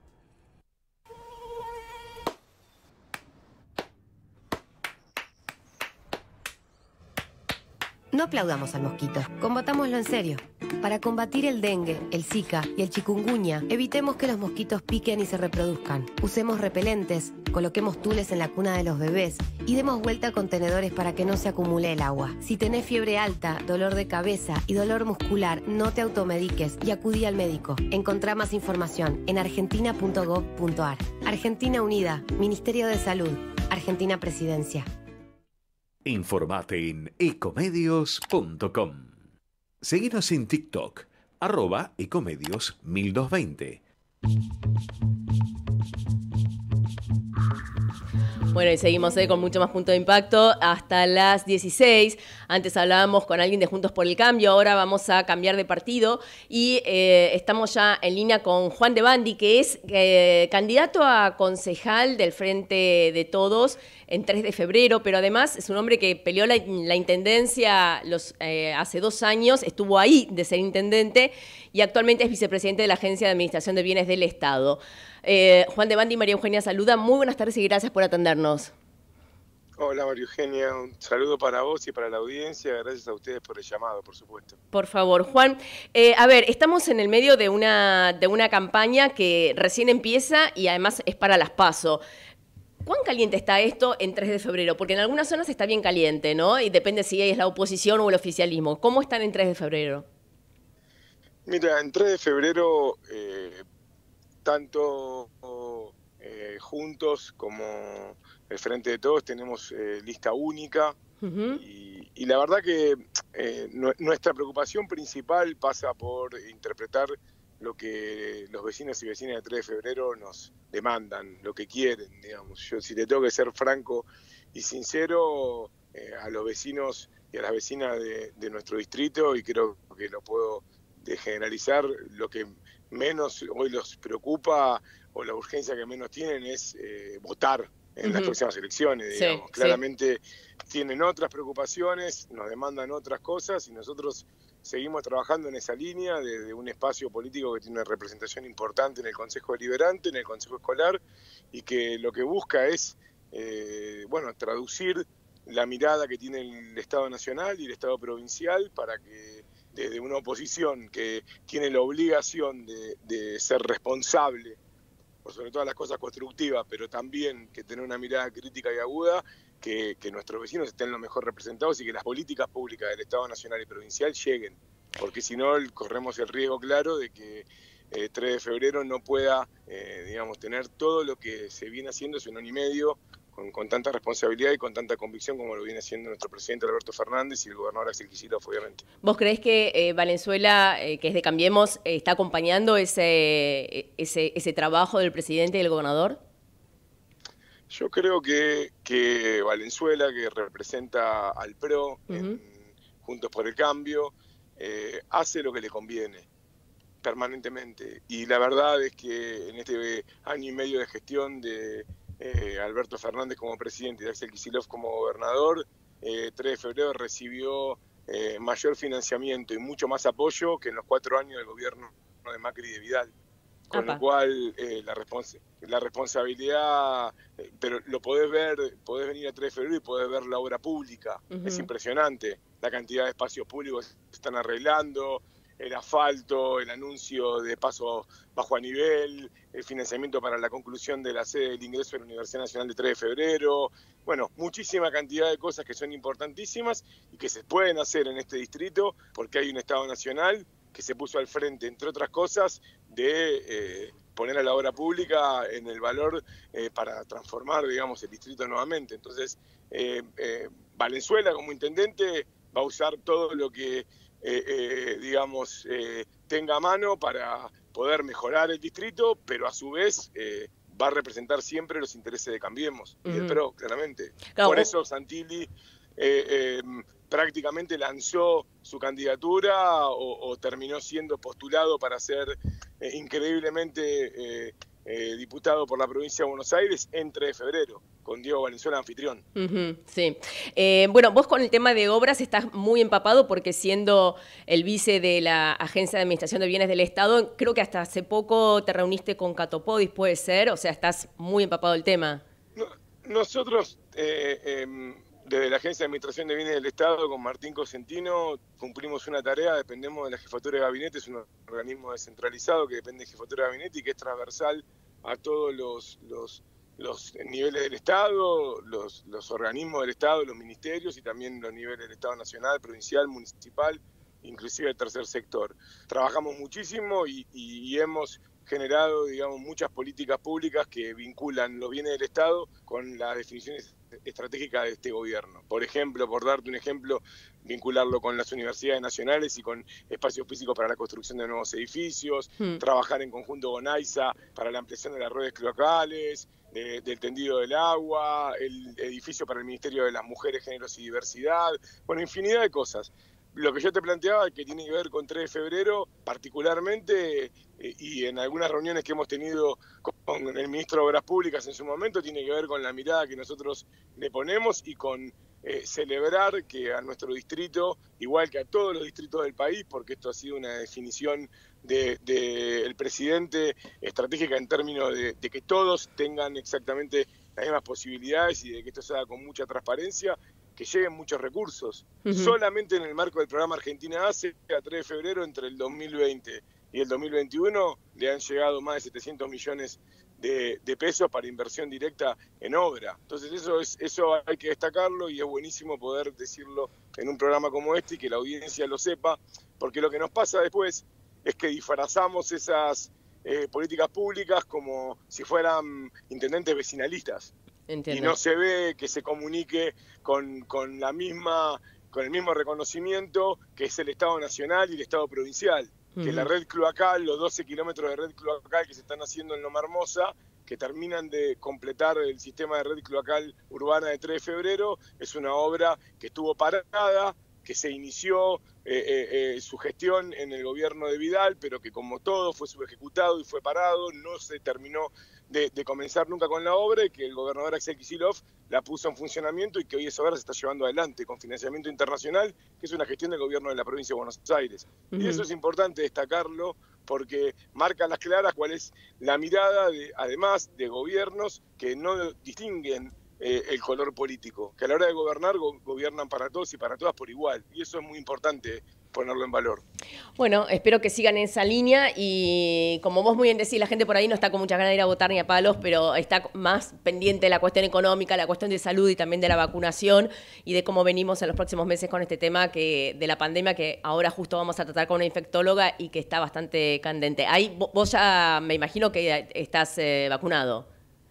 S9: No aplaudamos al mosquito, combatámoslo en serio. Para combatir el dengue, el zika y el chikungunya, evitemos que los mosquitos piquen y se reproduzcan. Usemos repelentes, coloquemos tules en la cuna de los bebés y demos vuelta a contenedores para que no se acumule el agua. Si tenés fiebre alta, dolor de cabeza y dolor muscular, no te automediques y acudí al médico. Encontrá más información en argentina punto gov punto ar. Argentina Unida, Ministerio de Salud, Argentina Presidencia.
S6: Informate en ecomedios punto com. Seguinos en TikTok, arroba ecomedios mil doscientos veinte.
S1: Bueno, y seguimos eh, con mucho más punto de impacto hasta las dieciséis. Antes hablábamos con alguien de Juntos por el Cambio, ahora vamos a cambiar de partido y eh, estamos ya en línea con Juan de Bandi, que es eh, candidato a concejal del Frente de Todos en tres de febrero, pero además es un hombre que peleó la, la intendencia los, eh, hace dos años, estuvo ahí de ser intendente y actualmente es vicepresidente de la Agencia de Administración de Bienes del Estado. Eh, Juan de Bandi y María Eugenia saluda. Muy buenas tardes y gracias por atendernos.
S10: Hola María Eugenia, un saludo para vos y para la audiencia. Gracias a ustedes por el llamado, por supuesto.
S1: Por favor, Juan. Eh, a ver, estamos en el medio de una, de una campaña que recién empieza y además es para las PASO. ¿Cuán caliente está esto en tres de febrero? Porque en algunas zonas está bien caliente, ¿no? Y depende si es la oposición o el oficialismo. ¿Cómo están en tres de febrero?
S10: Mira, en tres de febrero, eh, tanto eh, Juntos como el Frente de Todos tenemos eh, lista única. Uh-huh. y, y la verdad que eh, no, nuestra preocupación principal pasa por interpretar lo que los vecinos y vecinas de tres de febrero nos demandan, lo que quieren, digamos. Yo, si te tengo que ser franco y sincero, eh, a los vecinos y a las vecinas de, de nuestro distrito, y creo que lo puedo de generalizar, lo que menos hoy los preocupa o la urgencia que menos tienen es eh, votar en
S1: Uh-huh.
S10: las próximas elecciones,
S1: Sí,
S10: digamos.
S1: sí.
S10: Claramente tienen otras preocupaciones, nos demandan otras cosas y nosotros seguimos trabajando en esa línea desde un espacio político que tiene una representación importante en el Consejo Deliberante, en el Consejo Escolar, y que lo que busca es, eh, bueno, traducir la mirada que tiene el Estado Nacional y el Estado Provincial para que desde una oposición que tiene la obligación de, de ser responsable por sobre todas las cosas constructivas, pero también que tener una mirada crítica y aguda, que, que nuestros vecinos estén lo mejor representados y que las políticas públicas del Estado Nacional y Provincial lleguen, porque si no corremos el riesgo claro de que eh, tres de febrero no pueda, eh, digamos, tener todo lo que se viene haciendo hace un año y medio, con, con tanta responsabilidad y con tanta convicción como lo viene haciendo nuestro presidente Alberto Fernández y el gobernador Axel Kicillof, obviamente.
S1: ¿Vos creés que eh, Valenzuela, eh, que es de Cambiemos, eh, está acompañando ese, ese, ese trabajo del presidente y del gobernador?
S10: Yo creo que, que Valenzuela, que representa al P R O, uh-huh. en Juntos por el Cambio, eh, hace lo que le conviene permanentemente. Y la verdad es que en este año y medio de gestión de eh, Alberto Fernández como presidente y de Axel Kicillof como gobernador, eh, tres de febrero recibió eh, mayor financiamiento y mucho más apoyo que en los cuatro años del gobierno de Macri y de Vidal. Con Apa. Lo cual eh, la, respons la responsabilidad, eh, pero lo podés ver, podés venir a tres de febrero y podés ver la obra pública. Uh-huh. Es impresionante la cantidad de espacios públicos que se están arreglando, el asfalto, el anuncio de paso bajo a nivel, el financiamiento para la conclusión de la sede del ingreso de la Universidad Nacional de tres de febrero. Bueno, muchísima cantidad de cosas que son importantísimas y que se pueden hacer en este distrito porque hay un Estado Nacional que se puso al frente, entre otras cosas, de eh, poner a la obra pública en el valor eh, para transformar, digamos, el distrito nuevamente. Entonces, eh, eh, Valenzuela como intendente va a usar todo lo que, eh, eh, digamos, eh, tenga a mano para poder mejorar el distrito, pero a su vez eh, va a representar siempre los intereses de Cambiemos uh-huh. y del P R O, claramente. Claro. Por eso Santilli eh, eh, prácticamente lanzó su candidatura o, o terminó siendo postulado para ser eh, increíblemente eh, eh, diputado por la provincia de Buenos Aires en tres de febrero, con Diego Valenzuela anfitrión.
S1: Uh-huh, sí. Eh, bueno, vos con el tema de obras estás muy empapado porque siendo el vice de la Agencia de Administración de Bienes del Estado, creo que hasta hace poco te reuniste con Catopodis, ¿puede ser? O sea, estás muy empapado del tema.
S10: No, nosotros... Eh, eh, Desde la Agencia de Administración de Bienes del Estado, con Martín Cosentino, cumplimos una tarea, dependemos de la Jefatura de Gabinete, es un organismo descentralizado que depende de Jefatura de Gabinete y que es transversal a todos los, los, los niveles del Estado, los, los organismos del Estado, los ministerios y también los niveles del Estado nacional, provincial, municipal, inclusive el tercer sector. Trabajamos muchísimo y, y, y hemos generado, digamos, muchas políticas públicas que vinculan los bienes del Estado con las definiciones estratégica de este gobierno. Por ejemplo, por darte un ejemplo, vincularlo con las universidades nacionales y con espacios físicos para la construcción de nuevos edificios, hmm. trabajar en conjunto con AISA para la ampliación de las redes cloacales, de, del tendido del agua, el edificio para el Ministerio de las Mujeres, Géneros y Diversidad, bueno, infinidad de cosas. Lo que yo te planteaba, que tiene que ver con tres de febrero, particularmente, eh, y en algunas reuniones que hemos tenido con el ministro de Obras Públicas en su momento, tiene que ver con la mirada que nosotros le ponemos y con eh, celebrar que a nuestro distrito, igual que a todos los distritos del país, porque esto ha sido una definición del de, de presidente estratégica en términos de, de que todos tengan exactamente las mismas posibilidades y de que esto se haga con mucha transparencia, que lleguen muchos recursos. Uh-huh. Solamente en el marco del programa Argentina Hace, a tres de febrero, entre el dos mil veinte y el dos mil veintiuno, le han llegado más de setecientos millones de, de pesos para inversión directa en obra. Entonces eso, es, eso hay que destacarlo y es buenísimo poder decirlo en un programa como este y que la audiencia lo sepa, porque lo que nos pasa después es que disfrazamos esas eh, políticas públicas como si fueran intendentes vecinalistas. Entiendo. Y no se ve que se comunique con, con, la misma, con el mismo reconocimiento que es el Estado Nacional y el Estado Provincial. Uh-huh. Que la red cloacal, los doce kilómetros de red cloacal que se están haciendo en Loma Hermosa, que terminan de completar el sistema de red cloacal urbana de tres de febrero, es una obra que estuvo parada, que se inició eh, eh, eh, su gestión en el gobierno de Vidal, pero que como todo fue subejecutado y fue parado, no se terminó de, de comenzar nunca con la obra, y que el gobernador Axel Kicillof la puso en funcionamiento y que hoy esa obra se está llevando adelante con financiamiento internacional, que es una gestión del gobierno de la provincia de Buenos Aires. Uh-huh. Y eso es importante destacarlo porque marca a las claras cuál es la mirada, de, además de gobiernos que no distinguen eh, el color político, que a la hora de gobernar go- gobiernan para todos y para todas por igual, y eso es muy importante ponerlo en valor.
S1: Bueno, espero que sigan en esa línea y como vos muy bien decís, la gente por ahí no está con muchas ganas de ir a votar ni a palos, pero está más pendiente de la cuestión económica, la cuestión de salud y también de la vacunación y de cómo venimos en los próximos meses con este tema que de la pandemia, que ahora justo vamos a tratar con una infectóloga y que está bastante candente. Ahí vos ya me imagino que estás eh, vacunado.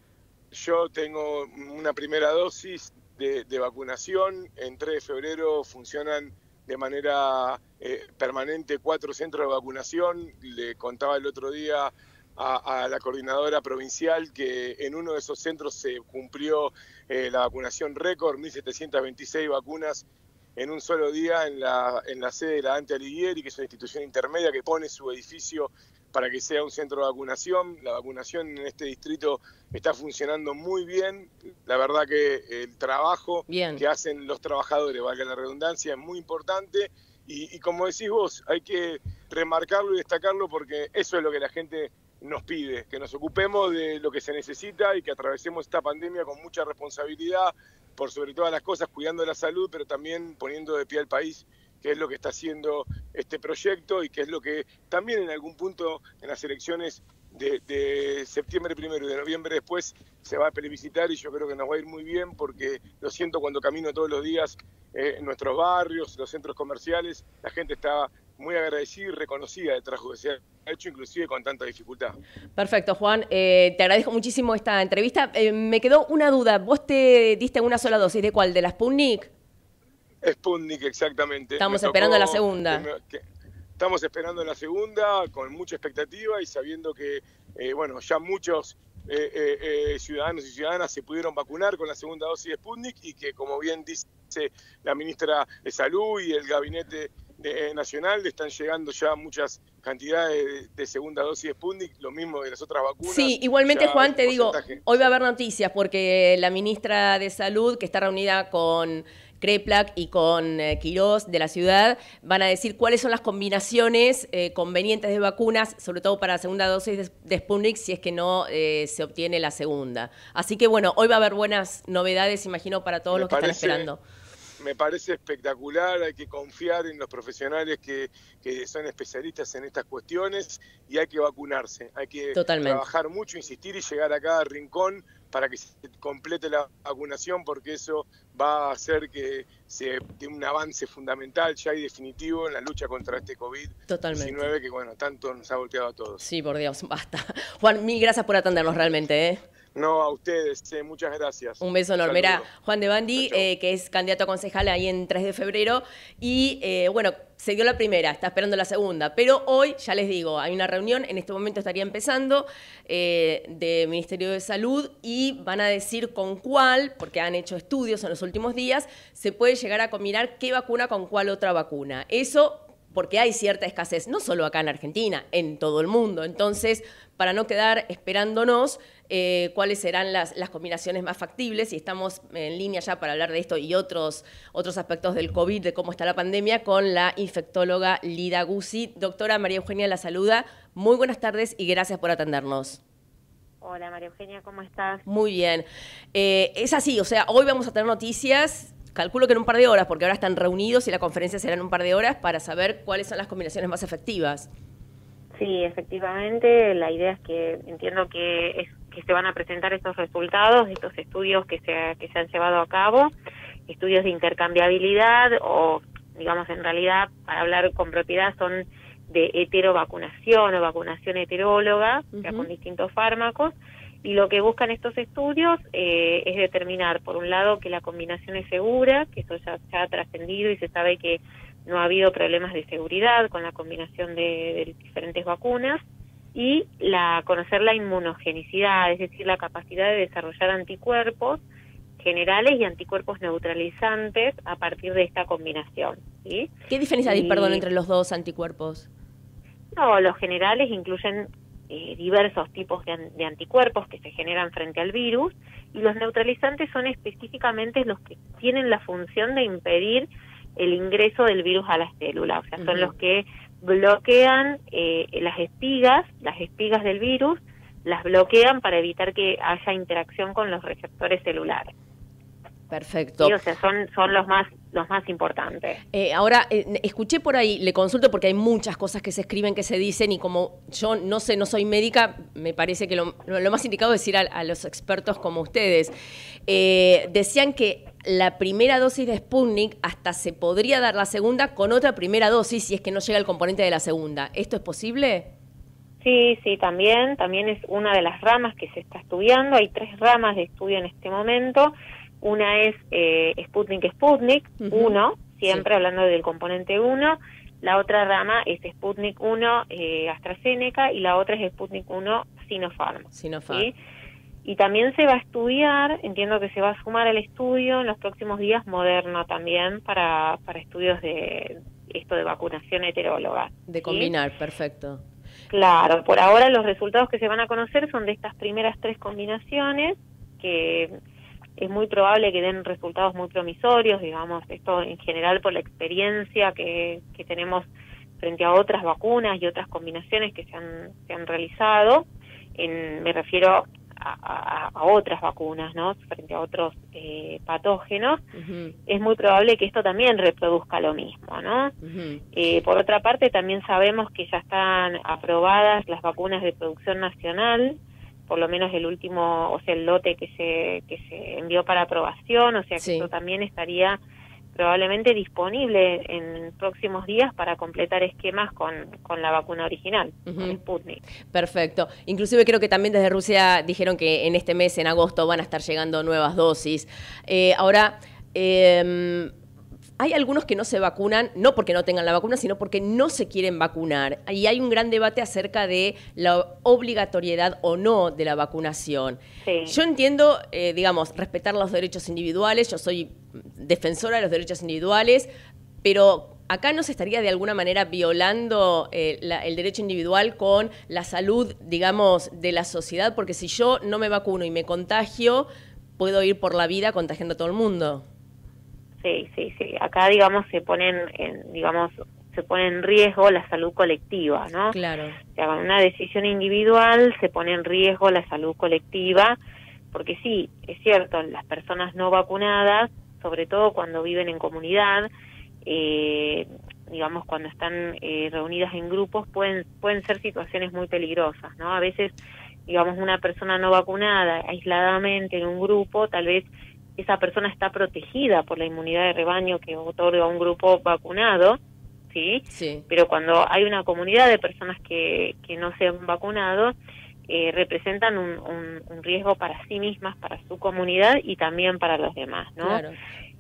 S10: Yo tengo una primera dosis de, de vacunación. En tres de febrero funcionan de manera eh, permanente cuatro centros de vacunación. Le contaba el otro día a, a la coordinadora provincial que en uno de esos centros se cumplió eh, la vacunación récord, mil setecientas veintiséis vacunas en un solo día en la, en la sede de la Dante Alighieri, que es una institución intermedia que pone su edificio para que sea un centro de vacunación. La vacunación en este distrito está funcionando muy bien. La verdad que el trabajo bien. que hacen los trabajadores, valga la redundancia, es muy importante. Y, y como decís vos, hay que remarcarlo y destacarlo porque eso es lo que la gente nos pide, que nos ocupemos de lo que se necesita y que atravesemos esta pandemia con mucha responsabilidad, por sobre todas las cosas, cuidando la salud, pero también poniendo de pie al país, que es lo que está haciendo este proyecto y que es lo que también en algún punto en las elecciones de, de septiembre primero y de noviembre después se va a plebiscitar, y yo creo que nos va a ir muy bien porque lo siento cuando camino todos los días eh, en nuestros barrios, los centros comerciales, la gente está muy agradecida y reconocida del trabajo que se ha hecho, inclusive con tanta dificultad.
S1: Perfecto, Juan. Eh, te agradezco muchísimo esta entrevista. Eh, me quedó una duda. ¿Vos te diste una sola dosis? ¿De cuál? ¿De la Sputnik?
S10: Sputnik, exactamente.
S1: Estamos esperando la segunda.
S10: Que, que, estamos esperando la segunda con mucha expectativa y sabiendo que, eh, bueno, ya muchos eh, eh, eh, ciudadanos y ciudadanas se pudieron vacunar con la segunda dosis de Sputnik y que, como bien dice la ministra de Salud y el gabinete de, eh, nacional, están llegando ya muchas cantidades de, de segunda dosis de Sputnik, lo mismo de las otras vacunas.
S1: Sí, igualmente, Juan, te digo, hoy va a haber noticias porque la ministra de Salud, que está reunida con Kreplak y con eh, Quirós de la ciudad, van a decir cuáles son las combinaciones eh, convenientes de vacunas, sobre todo para la segunda dosis de, de Sputnik, si es que no eh, se obtiene la segunda. Así que bueno, hoy va a haber buenas novedades, imagino, para todos
S10: Me
S1: los que
S10: parece,
S1: están esperando.
S10: Me parece espectacular, hay que confiar en los profesionales que, que son especialistas en estas cuestiones y hay que vacunarse, hay que
S1: Totalmente.
S10: trabajar mucho, insistir y llegar a cada rincón para que se complete la vacunación, porque eso va a hacer que se dé un avance fundamental ya y definitivo en la lucha contra este COVID diecinueve que, bueno, tanto nos ha golpeado a todos.
S1: Sí, por Dios, basta. Juan, mil gracias por atendernos realmente, ¿eh?
S10: No, a ustedes, eh, muchas gracias.
S1: Un beso enorme. Era Juan de Bandi, eh, que es candidato a concejal ahí en tres de febrero. Y eh, bueno, se dio la primera, está esperando la segunda. Pero hoy, ya les digo, hay una reunión, en este momento estaría empezando, eh, de Ministerio de Salud, y van a decir con cuál, porque han hecho estudios en los últimos días, se puede llegar a combinar qué vacuna con cuál otra vacuna. Eso porque hay cierta escasez, no solo acá en Argentina, en todo el mundo. Entonces, para no quedar esperándonos eh, cuáles serán las, las combinaciones más factibles, y estamos en línea ya para hablar de esto y otros, otros aspectos del COVID, de cómo está la pandemia, con la infectóloga Lida Guzzi. Doctora María Eugenia la saluda. Muy buenas tardes y gracias por atendernos.
S11: Hola María Eugenia, ¿cómo estás?
S1: Muy bien. Eh, es así, o sea, hoy vamos a tener noticias. Calculo que en un par de horas, porque ahora están reunidos y la conferencia será en un par de horas para saber cuáles son las combinaciones más efectivas.
S11: Sí, efectivamente, la idea es que entiendo que, es, que se van a presentar estos resultados, estos estudios que se, que se han llevado a cabo, estudios de intercambiabilidad o, digamos, en realidad, para hablar con propiedad, son de heterovacunación o vacunación heteróloga, uh-huh. o sea, con distintos fármacos. Y lo que buscan estos estudios eh, es determinar, por un lado, que la combinación es segura, que eso ya, ya ha trascendido y se sabe que no ha habido problemas de seguridad con la combinación de, de diferentes vacunas, y la conocer la inmunogenicidad, es decir, la capacidad de desarrollar anticuerpos generales y anticuerpos neutralizantes a partir de esta combinación, ¿sí?
S1: ¿Qué diferencia hay, y, perdón, entre los dos anticuerpos?
S11: No, los generales incluyen eh, diversos tipos de, de anticuerpos que se generan frente al virus, y los neutralizantes son específicamente los que tienen la función de impedir el ingreso del virus a la célula, o sea, son uh-huh. los que bloquean eh, las espigas, las espigas del virus, las bloquean para evitar que haya interacción con los receptores celulares.
S1: Perfecto.
S11: Sí, o sea, son, son los más los más importantes.
S1: Eh, ahora, eh, escuché por ahí, le consulto porque hay muchas cosas que se escriben, que se dicen, y como yo no sé, no soy médica, me parece que lo, lo más indicado es ir a, a los expertos como ustedes. Eh, decían que la primera dosis de Sputnik hasta se podría dar la segunda con otra primera dosis si es que no llega el componente de la segunda. ¿Esto es posible?
S11: Sí, sí, también. También es una de las ramas que se está estudiando. Hay tres ramas de estudio en este momento. Una es eh, Sputnik Sputnik uno, siempre sí. hablando del componente uno. La otra rama es Sputnik uno eh, AstraZeneca, y la otra es Sputnik uno Sinopharm.
S1: Sinopharm.
S11: ¿Sí? Y también se va a estudiar, entiendo que se va a sumar al estudio en los próximos días Moderna también para, para estudios de esto de vacunación heteróloga.
S1: De combinar,
S11: ¿sí?
S1: Perfecto.
S11: Claro, por ahora los resultados que se van a conocer son de estas primeras tres combinaciones, que es muy probable que den resultados muy promisorios, digamos, esto en general por la experiencia que, que tenemos frente a otras vacunas y otras combinaciones que se han, se han realizado. En, me refiero a, a, a otras vacunas, ¿no? Frente a otros eh, patógenos. Uh-huh. Es muy probable que esto también reproduzca lo mismo, ¿no? Uh-huh. Eh, por otra parte, también sabemos que ya están aprobadas las vacunas de producción nacional, por lo menos el último, o sea, el lote que se que se envió para aprobación, o sea que sí. Esto también estaría probablemente disponible en próximos días para completar esquemas con, con la vacuna original, uh-huh. con Sputnik.
S1: Perfecto. Inclusive creo que también desde Rusia dijeron que en este mes, en agosto, van a estar llegando nuevas dosis. Eh, ahora, eh, hay algunos que no se vacunan, no porque no tengan la vacuna, sino porque no se quieren vacunar. Y hay un gran debate acerca de la obligatoriedad o no de la vacunación. Sí. Yo entiendo, eh, digamos, respetar los derechos individuales, yo soy defensora de los derechos individuales, pero acá no se estaría de alguna manera violando eh, la, el derecho individual con la salud, digamos, de la sociedad, porque si yo no me vacuno y me contagio, puedo ir por la vida contagiando a todo el mundo.
S11: Sí, sí, sí. Acá, digamos, se ponen, en, digamos, se pone en riesgo la salud colectiva, ¿no?
S1: Claro.
S11: O sea, con una decisión individual se pone en riesgo la salud colectiva, porque sí, es cierto, las personas no vacunadas, sobre todo cuando viven en comunidad, eh, digamos, cuando están eh, reunidas en grupos, pueden pueden ser situaciones muy peligrosas, ¿no? A veces, digamos, una persona no vacunada aisladamente en un grupo, tal vez esa persona está protegida por la inmunidad de rebaño que otorga un grupo vacunado, ¿sí?
S1: Sí.
S11: Pero cuando hay una comunidad de personas que, que no se han vacunado, eh, representan un, un, un riesgo para sí mismas, para su comunidad y también para los demás, ¿no?
S1: Claro.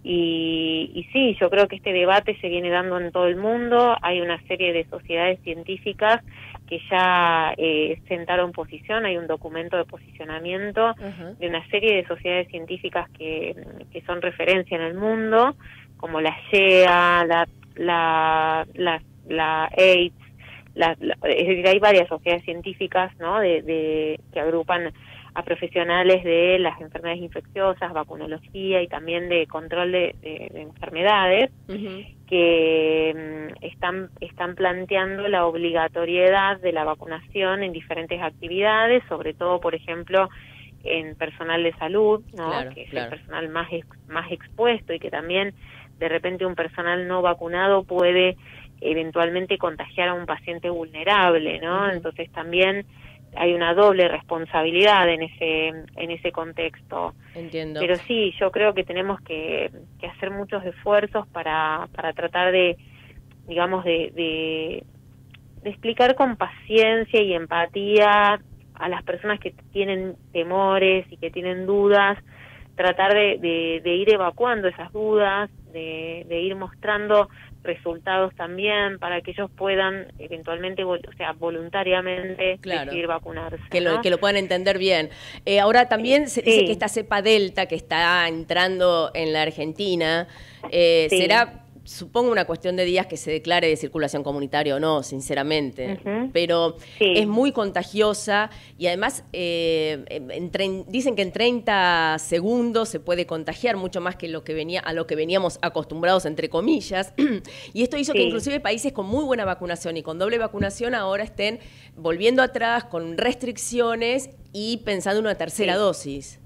S11: Y, y sí, yo creo que este debate se viene dando en todo el mundo. Hay una serie de sociedades científicas que ya eh, sentaron posición, hay un documento de posicionamiento uh-huh. de una serie de sociedades científicas que, que son referencia en el mundo, como la S H E A, la, la, la, la AIDS, la, la, es decir, hay varias sociedades científicas, ¿no? de, de que agrupan a profesionales de las enfermedades infecciosas, vacunología y también de control de, de, de enfermedades, uh-huh. que um, están, están planteando la obligatoriedad de la vacunación en diferentes actividades, sobre todo, por ejemplo, en personal de salud, ¿no?
S1: Claro,
S11: que es
S1: claro.
S11: el personal más, ex, más expuesto, y que también de repente un personal no vacunado puede eventualmente contagiar a un paciente vulnerable, ¿no? Uh-huh. Entonces también hay una doble responsabilidad en ese en ese contexto.
S1: Entiendo.
S11: Pero sí, yo creo que tenemos que, que hacer muchos esfuerzos para, para tratar de, digamos, de, de, de explicar con paciencia y empatía a las personas que tienen temores y que tienen dudas, tratar de, de, de ir evacuando esas dudas, de, de ir mostrando resultados también para que ellos puedan eventualmente, o sea, voluntariamente
S1: claro.
S11: decidir vacunarse,
S1: que
S11: ¿no?
S1: lo, que lo puedan entender bien. Eh, ahora también se
S11: sí.
S1: dice que esta cepa Delta que está entrando en la Argentina, eh,
S11: sí.
S1: ¿será supongo una cuestión de días que se declare de circulación comunitaria o no, sinceramente, uh-huh. pero sí. es muy contagiosa y además eh, en tre- dicen que en treinta segundos se puede contagiar mucho más que lo que venía, a lo que veníamos acostumbrados, entre comillas, y esto hizo sí. que inclusive países con muy buena vacunación y con doble vacunación ahora estén volviendo atrás con restricciones y pensando en una tercera sí. dosis.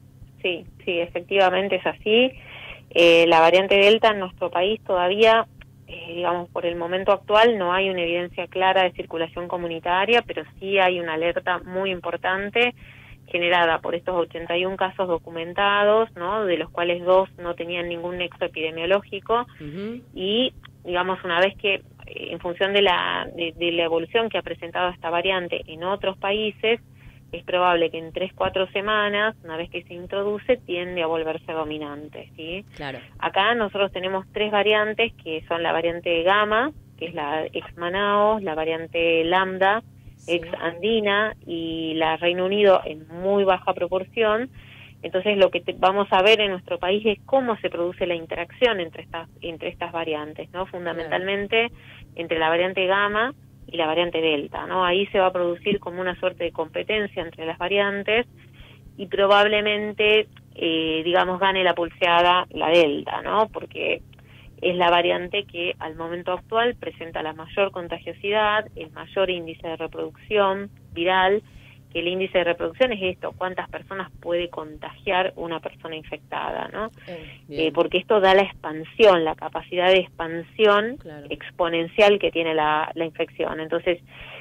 S11: Sí, sí, efectivamente es así. Eh, la variante Delta en nuestro país todavía, eh, digamos, por el momento actual no hay una evidencia clara de circulación comunitaria, pero sí hay una alerta muy importante generada por estos ochenta y uno casos documentados, ¿no? De los cuales dos no tenían ningún nexo epidemiológico, uh-huh. y, digamos, una vez que, eh, en función de la, de, de la evolución que ha presentado esta variante en otros países, es probable que en tres, cuatro semanas, una vez que se introduce, tiende a volverse dominante, ¿sí?
S1: Claro.
S11: Acá nosotros tenemos tres variantes, que son la variante Gamma, que es la ex Manaos, la variante Lambda, sí. ex Andina, y la Reino Unido en muy baja proporción. Entonces lo que te, vamos a ver en nuestro país es cómo se produce la interacción entre estas, entre estas variantes, ¿no? Fundamentalmente claro. entre la variante Gamma y la variante Delta, ¿no? Ahí se va a producir como una suerte de competencia entre las variantes y probablemente, eh, digamos, gane la pulseada la Delta, ¿no? Porque es la variante que al momento actual presenta la mayor contagiosidad, el mayor índice de reproducción viral, que el índice de reproducción es esto, cuántas personas puede contagiar una persona infectada, ¿no? Eh, eh, porque esto da la expansión, la capacidad de expansión claro. exponencial que tiene la, la infección. Entonces,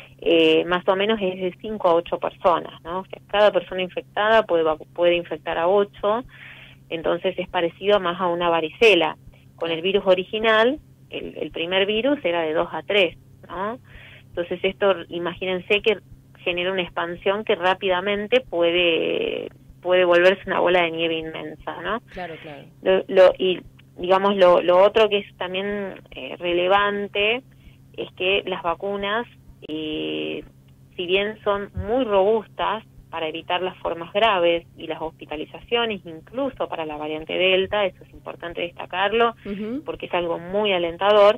S11: eh, más o menos es de cinco a ocho personas, ¿no? O sea, cada persona infectada puede, puede infectar a ocho, entonces es parecido más a una varicela. Con el virus original, el, el primer virus era de dos a tres, ¿no? Entonces esto, imagínense que genera una expansión que rápidamente puede puede volverse una bola de nieve inmensa, ¿no?
S1: Claro, claro.
S11: Lo, lo, y digamos lo, lo otro que es también eh, relevante es que las vacunas, eh, si bien son muy robustas para evitar las formas graves y las hospitalizaciones, incluso para la variante Delta, eso es importante destacarlo, uh-huh. porque es algo muy alentador,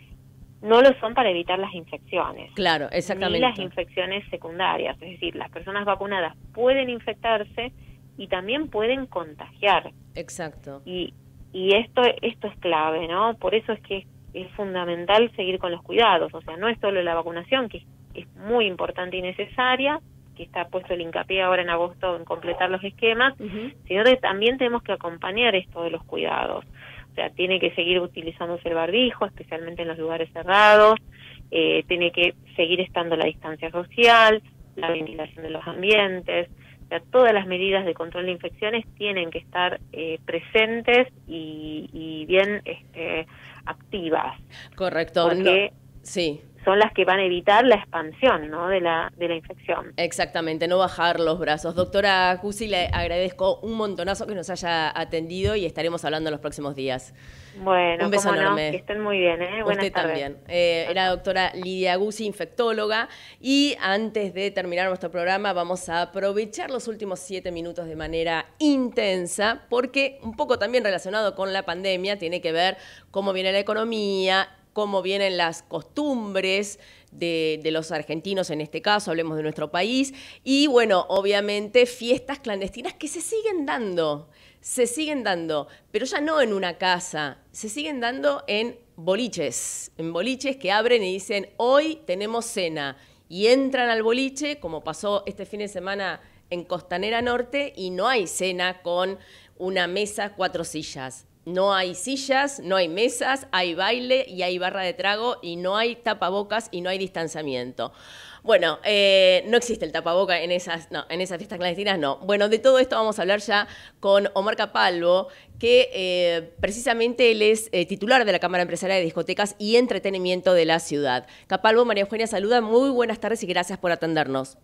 S11: no lo son para evitar las infecciones.
S1: Claro, exactamente.
S11: Ni las infecciones secundarias. Es decir, las personas vacunadas pueden infectarse y también pueden contagiar.
S1: Exacto.
S11: Y y esto esto es clave, ¿no? Por eso es que es, es fundamental seguir con los cuidados. O sea, no es solo la vacunación, que es, es muy importante y necesaria, que está puesto el hincapié ahora en agosto en completar los esquemas, uh-huh. sino que también tenemos que acompañar esto de los cuidados. O sea, tiene que seguir utilizándose el barbijo, especialmente en los lugares cerrados, eh, tiene que seguir estando la distancia social, la ventilación de los ambientes, o sea, todas las medidas de control de infecciones tienen que estar eh, presentes y, y bien este, activas.
S1: Correcto.
S11: Porque
S1: no. Sí.
S11: son las que van a evitar la expansión, ¿no? de la de la infección.
S1: Exactamente, no bajar los brazos. Doctora Cusi, le agradezco un montonazo que nos haya atendido y estaremos hablando en los próximos días.
S11: Bueno,
S1: un beso enorme.
S11: No, que estén muy bien, ¿eh? Buenas
S1: Usted
S11: tardes.
S1: también. Eh, era la doctora Lidia Guzzi, infectóloga, y antes de terminar nuestro programa vamos a aprovechar los últimos siete minutos de manera intensa, porque un poco también relacionado con la pandemia tiene que ver cómo viene la economía, cómo vienen las costumbres de, de los argentinos, en este caso, hablemos de nuestro país, y bueno, obviamente fiestas clandestinas que se siguen dando, se siguen dando, pero ya no en una casa, se siguen dando en boliches, en boliches que abren y dicen, hoy tenemos cena, y entran al boliche, como pasó este fin de semana en Costanera Norte, y no hay cena con una mesa, cuatro sillas. No hay sillas, no hay mesas, hay baile y hay barra de trago y no hay tapabocas y no hay distanciamiento. Bueno, eh, no existe el tapaboca en esas, no, en esas fiestas clandestinas, no. Bueno, de todo esto vamos a hablar ya con Omar Capalvo, que eh, precisamente él es eh, titular de la Cámara Empresarial de Discotecas y Entretenimiento de la ciudad. Capalvo, María Eugenia saluda, muy buenas tardes y gracias por atendernos.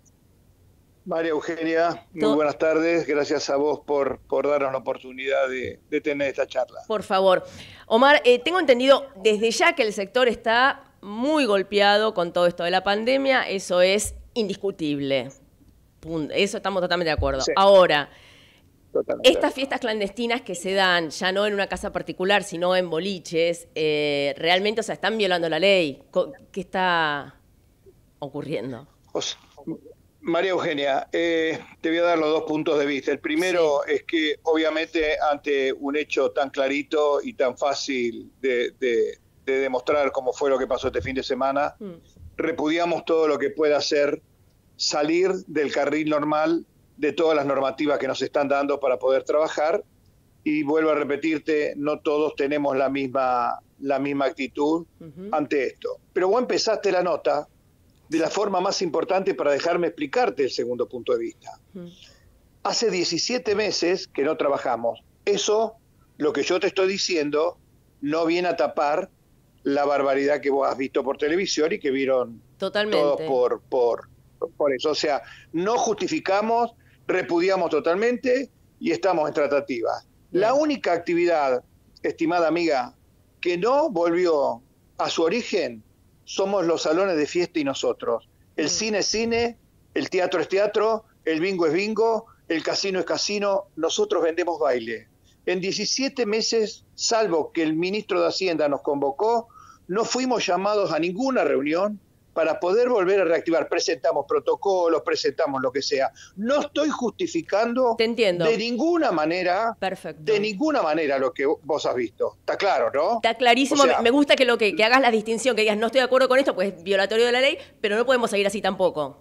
S12: María Eugenia, muy ¿Todo? buenas tardes. Gracias a vos por, por darnos la oportunidad de, de tener esta charla.
S1: Por favor. Omar, eh, tengo entendido desde ya que el sector está muy golpeado con todo esto de la pandemia. Eso es indiscutible. Eso estamos totalmente de acuerdo. Sí. Ahora,
S12: totalmente.
S1: Estas fiestas clandestinas que se dan, ya no en una casa particular, sino en boliches, eh, realmente, o sea, están violando la ley. ¿Qué está ocurriendo?
S12: O sea, María Eugenia, eh, te voy a dar los dos puntos de vista. El primero sí. es que, obviamente, ante un hecho tan clarito y tan fácil de, de, de demostrar cómo fue lo que pasó este fin de semana, mm. repudiamos todo lo que pueda hacer salir del carril normal de todas las normativas que nos están dando para poder trabajar. Y vuelvo a repetirte, no todos tenemos la misma, la misma actitud uh-huh. ante esto. Pero vos empezaste la nota de la forma más importante para dejarme explicarte el segundo punto de vista. Uh-huh. Hace diecisiete meses que no trabajamos. Eso, lo que yo te estoy diciendo, no viene a tapar la barbaridad que vos has visto por televisión y que vieron
S1: Totalmente.
S12: todos por, por, por eso. O sea, no justificamos, repudiamos totalmente y estamos en tratativas. Bien. La única actividad, estimada amiga, que no volvió a su origen somos los salones de fiesta y nosotros. El mm. cine es cine, el teatro es teatro, el bingo es bingo, el casino es casino, nosotros vendemos baile. En diecisiete meses, salvo que el ministro de Hacienda nos convocó, no fuimos llamados a ninguna reunión para poder volver a reactivar. Presentamos protocolos, presentamos lo que sea. No estoy justificando
S1: Te entiendo.
S12: de ninguna manera,
S1: Perfecto.
S12: de ninguna manera lo que vos has visto. Está claro, ¿no?
S1: Está clarísimo. O sea, me gusta que lo que, que hagas la distinción, que digas no estoy de acuerdo con esto, pues es violatorio de la ley, pero no podemos seguir así tampoco.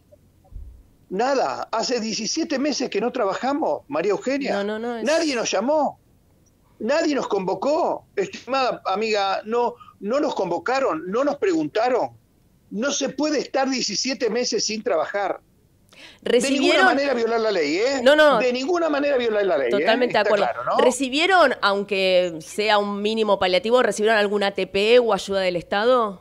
S12: Nada, hace diecisiete meses que no trabajamos, María Eugenia.
S1: No, no, no. Es...
S12: Nadie nos llamó, nadie nos convocó. Estimada amiga, no, no nos convocaron, no nos preguntaron. No se puede estar diecisiete meses sin trabajar.
S1: ¿Recibieron?
S12: De ninguna manera violar la ley, ¿eh?
S1: No, no.
S12: De ninguna manera violar la ley.
S1: Totalmente
S12: ¿eh?
S1: de acuerdo.
S12: Claro, ¿no?
S1: ¿Recibieron, aunque sea un mínimo paliativo, recibieron alguna A T P o ayuda del Estado?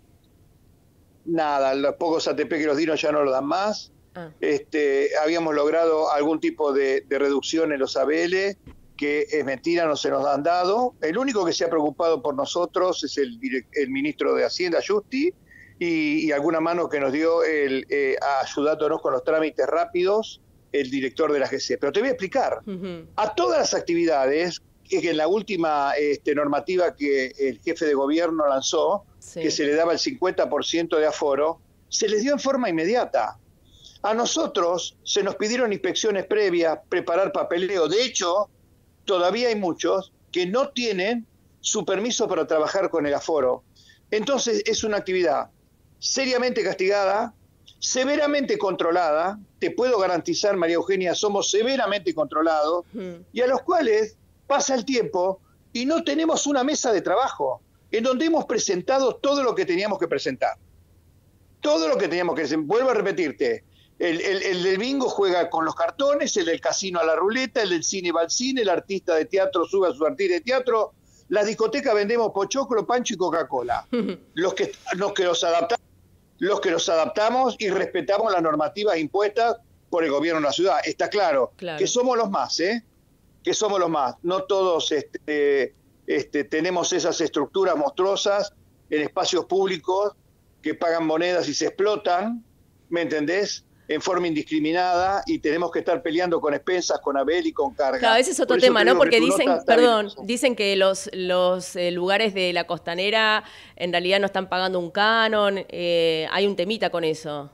S12: Nada, los pocos A T P que nos dieron ya no lo dan más. Ah. Este, habíamos logrado algún tipo de, de reducción en los A B L, que es mentira, no se nos han dado. El único que se ha preocupado por nosotros es el, el ministro de Hacienda, Justi, y, y alguna mano que nos dio el, eh, ayudándonos con los trámites rápidos, el director de la G C. Pero te voy a explicar. Uh-huh. A todas las actividades, que en la última este, normativa que el jefe de gobierno lanzó, sí. que se le daba el cincuenta por ciento de aforo, se les dio en forma inmediata. A nosotros se nos pidieron inspecciones previas, preparar papeleo. De hecho, todavía hay muchos que no tienen su permiso para trabajar con el aforo. Entonces, es una actividad seriamente castigada, severamente controlada. Te puedo garantizar, María Eugenia, somos severamente controlados, uh-huh. y a los cuales pasa el tiempo y no tenemos una mesa de trabajo en donde hemos presentado todo lo que teníamos que presentar. Todo lo que teníamos que presentar. Vuelvo a repetirte. El, el, el del bingo juega con los cartones, el del casino a la ruleta, el del cine va al cine, el artista de teatro sube a su artista de teatro, la discoteca vendemos pochoclo, pancho y Coca-Cola. Los que, los que nos adaptamos, los que nos adaptamos y respetamos las normativas impuestas por el gobierno de la ciudad. Está claro, claro. que somos los más, ¿eh? Que somos los más. No todos este, este, tenemos esas estructuras monstruosas en espacios públicos que pagan monedas y se explotan, ¿me entendés?, en forma indiscriminada, y tenemos que estar peleando con expensas, con A B L y con carga.
S1: Claro, ese es otro tema, ¿no? Porque dicen, perdón, dicen que los, los eh, lugares de la costanera en realidad no están pagando un canon, eh, hay un temita con eso.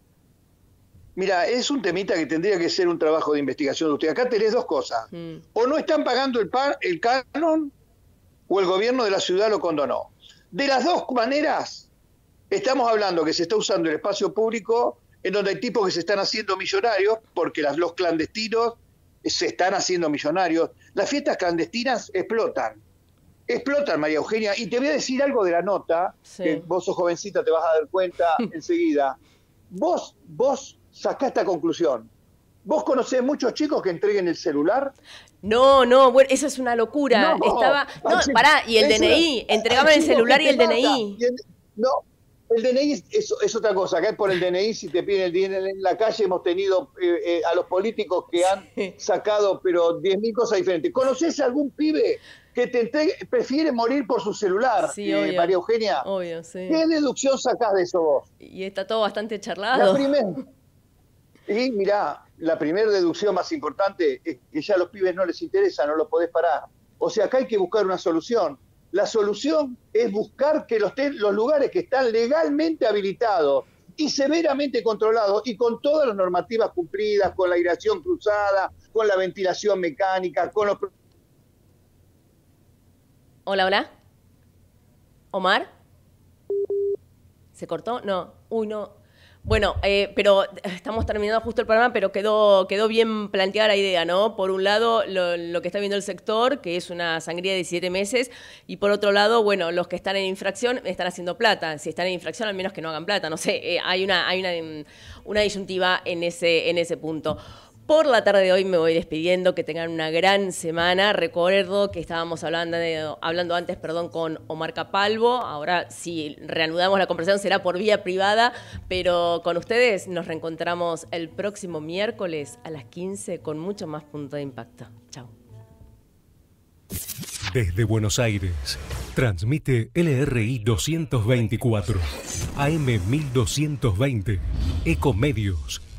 S12: Mira, es un temita que tendría que ser un trabajo de investigación de usted. Acá tenés dos cosas. Mm. O no están pagando el, par, el canon, o el gobierno de la ciudad lo condonó. De las dos maneras, estamos hablando que se está usando el espacio público en donde hay tipos que se están haciendo millonarios, porque las, los clandestinos se están haciendo millonarios. Las fiestas clandestinas explotan. Explotan, María Eugenia. Y te voy a decir algo de la nota, sí. que vos sos jovencita, te vas a dar cuenta enseguida. Vos, vos sacá esta conclusión. ¿Vos conocés muchos chicos que entreguen el celular?
S1: No, no, bueno, eso es una locura.
S12: No,
S1: Estaba, no, pará, y el D N I, una, entregaban el celular y el D N I.
S12: Y el, no, el D N I es, es otra cosa. Acá es por el D N I, si te piden el D N I en la calle, hemos tenido eh, eh, a los políticos que han sacado, pero diez mil cosas diferentes. ¿Conocés a algún pibe que te entregue, prefiere morir por su celular,
S1: sí,
S12: eh,
S1: obvio,
S12: María Eugenia?
S1: Obvio, sí.
S12: ¿Qué deducción sacás de eso vos?
S1: Y está todo bastante charlado.
S12: La primera. Y mirá, la primera deducción más importante es que ya a los pibes no les interesa, no lo podés parar. O sea, acá hay que buscar una solución. La solución es buscar que los, los lugares que están legalmente habilitados y severamente controlados y con todas las normativas cumplidas, con la aireación cruzada, con la ventilación mecánica, con los...
S1: Hola, hola. ¿Omar? ¿Se cortó? No. Uy, no. Bueno, eh, pero estamos terminando justo el programa, pero quedó, quedó bien planteada la idea, ¿no? Por un lado, lo, lo que está viendo el sector, que es una sangría de diecisiete meses, y por otro lado, bueno, los que están en infracción están haciendo plata. Si están en infracción, al menos que no hagan plata, no sé, eh, hay una, hay una, una disyuntiva en ese, en ese punto. Por la tarde de hoy me voy despidiendo, que tengan una gran semana. Recuerdo que estábamos hablando, de, hablando antes perdón, con Omar Capalvo. Ahora, si reanudamos la conversación, será por vía privada, pero con ustedes nos reencontramos el próximo miércoles a las quince con mucho más Punto de Impacto. Chao.
S8: Desde Buenos Aires, transmite L R I doscientos veinticuatro, A M mil doscientos veinte, Ecomedios.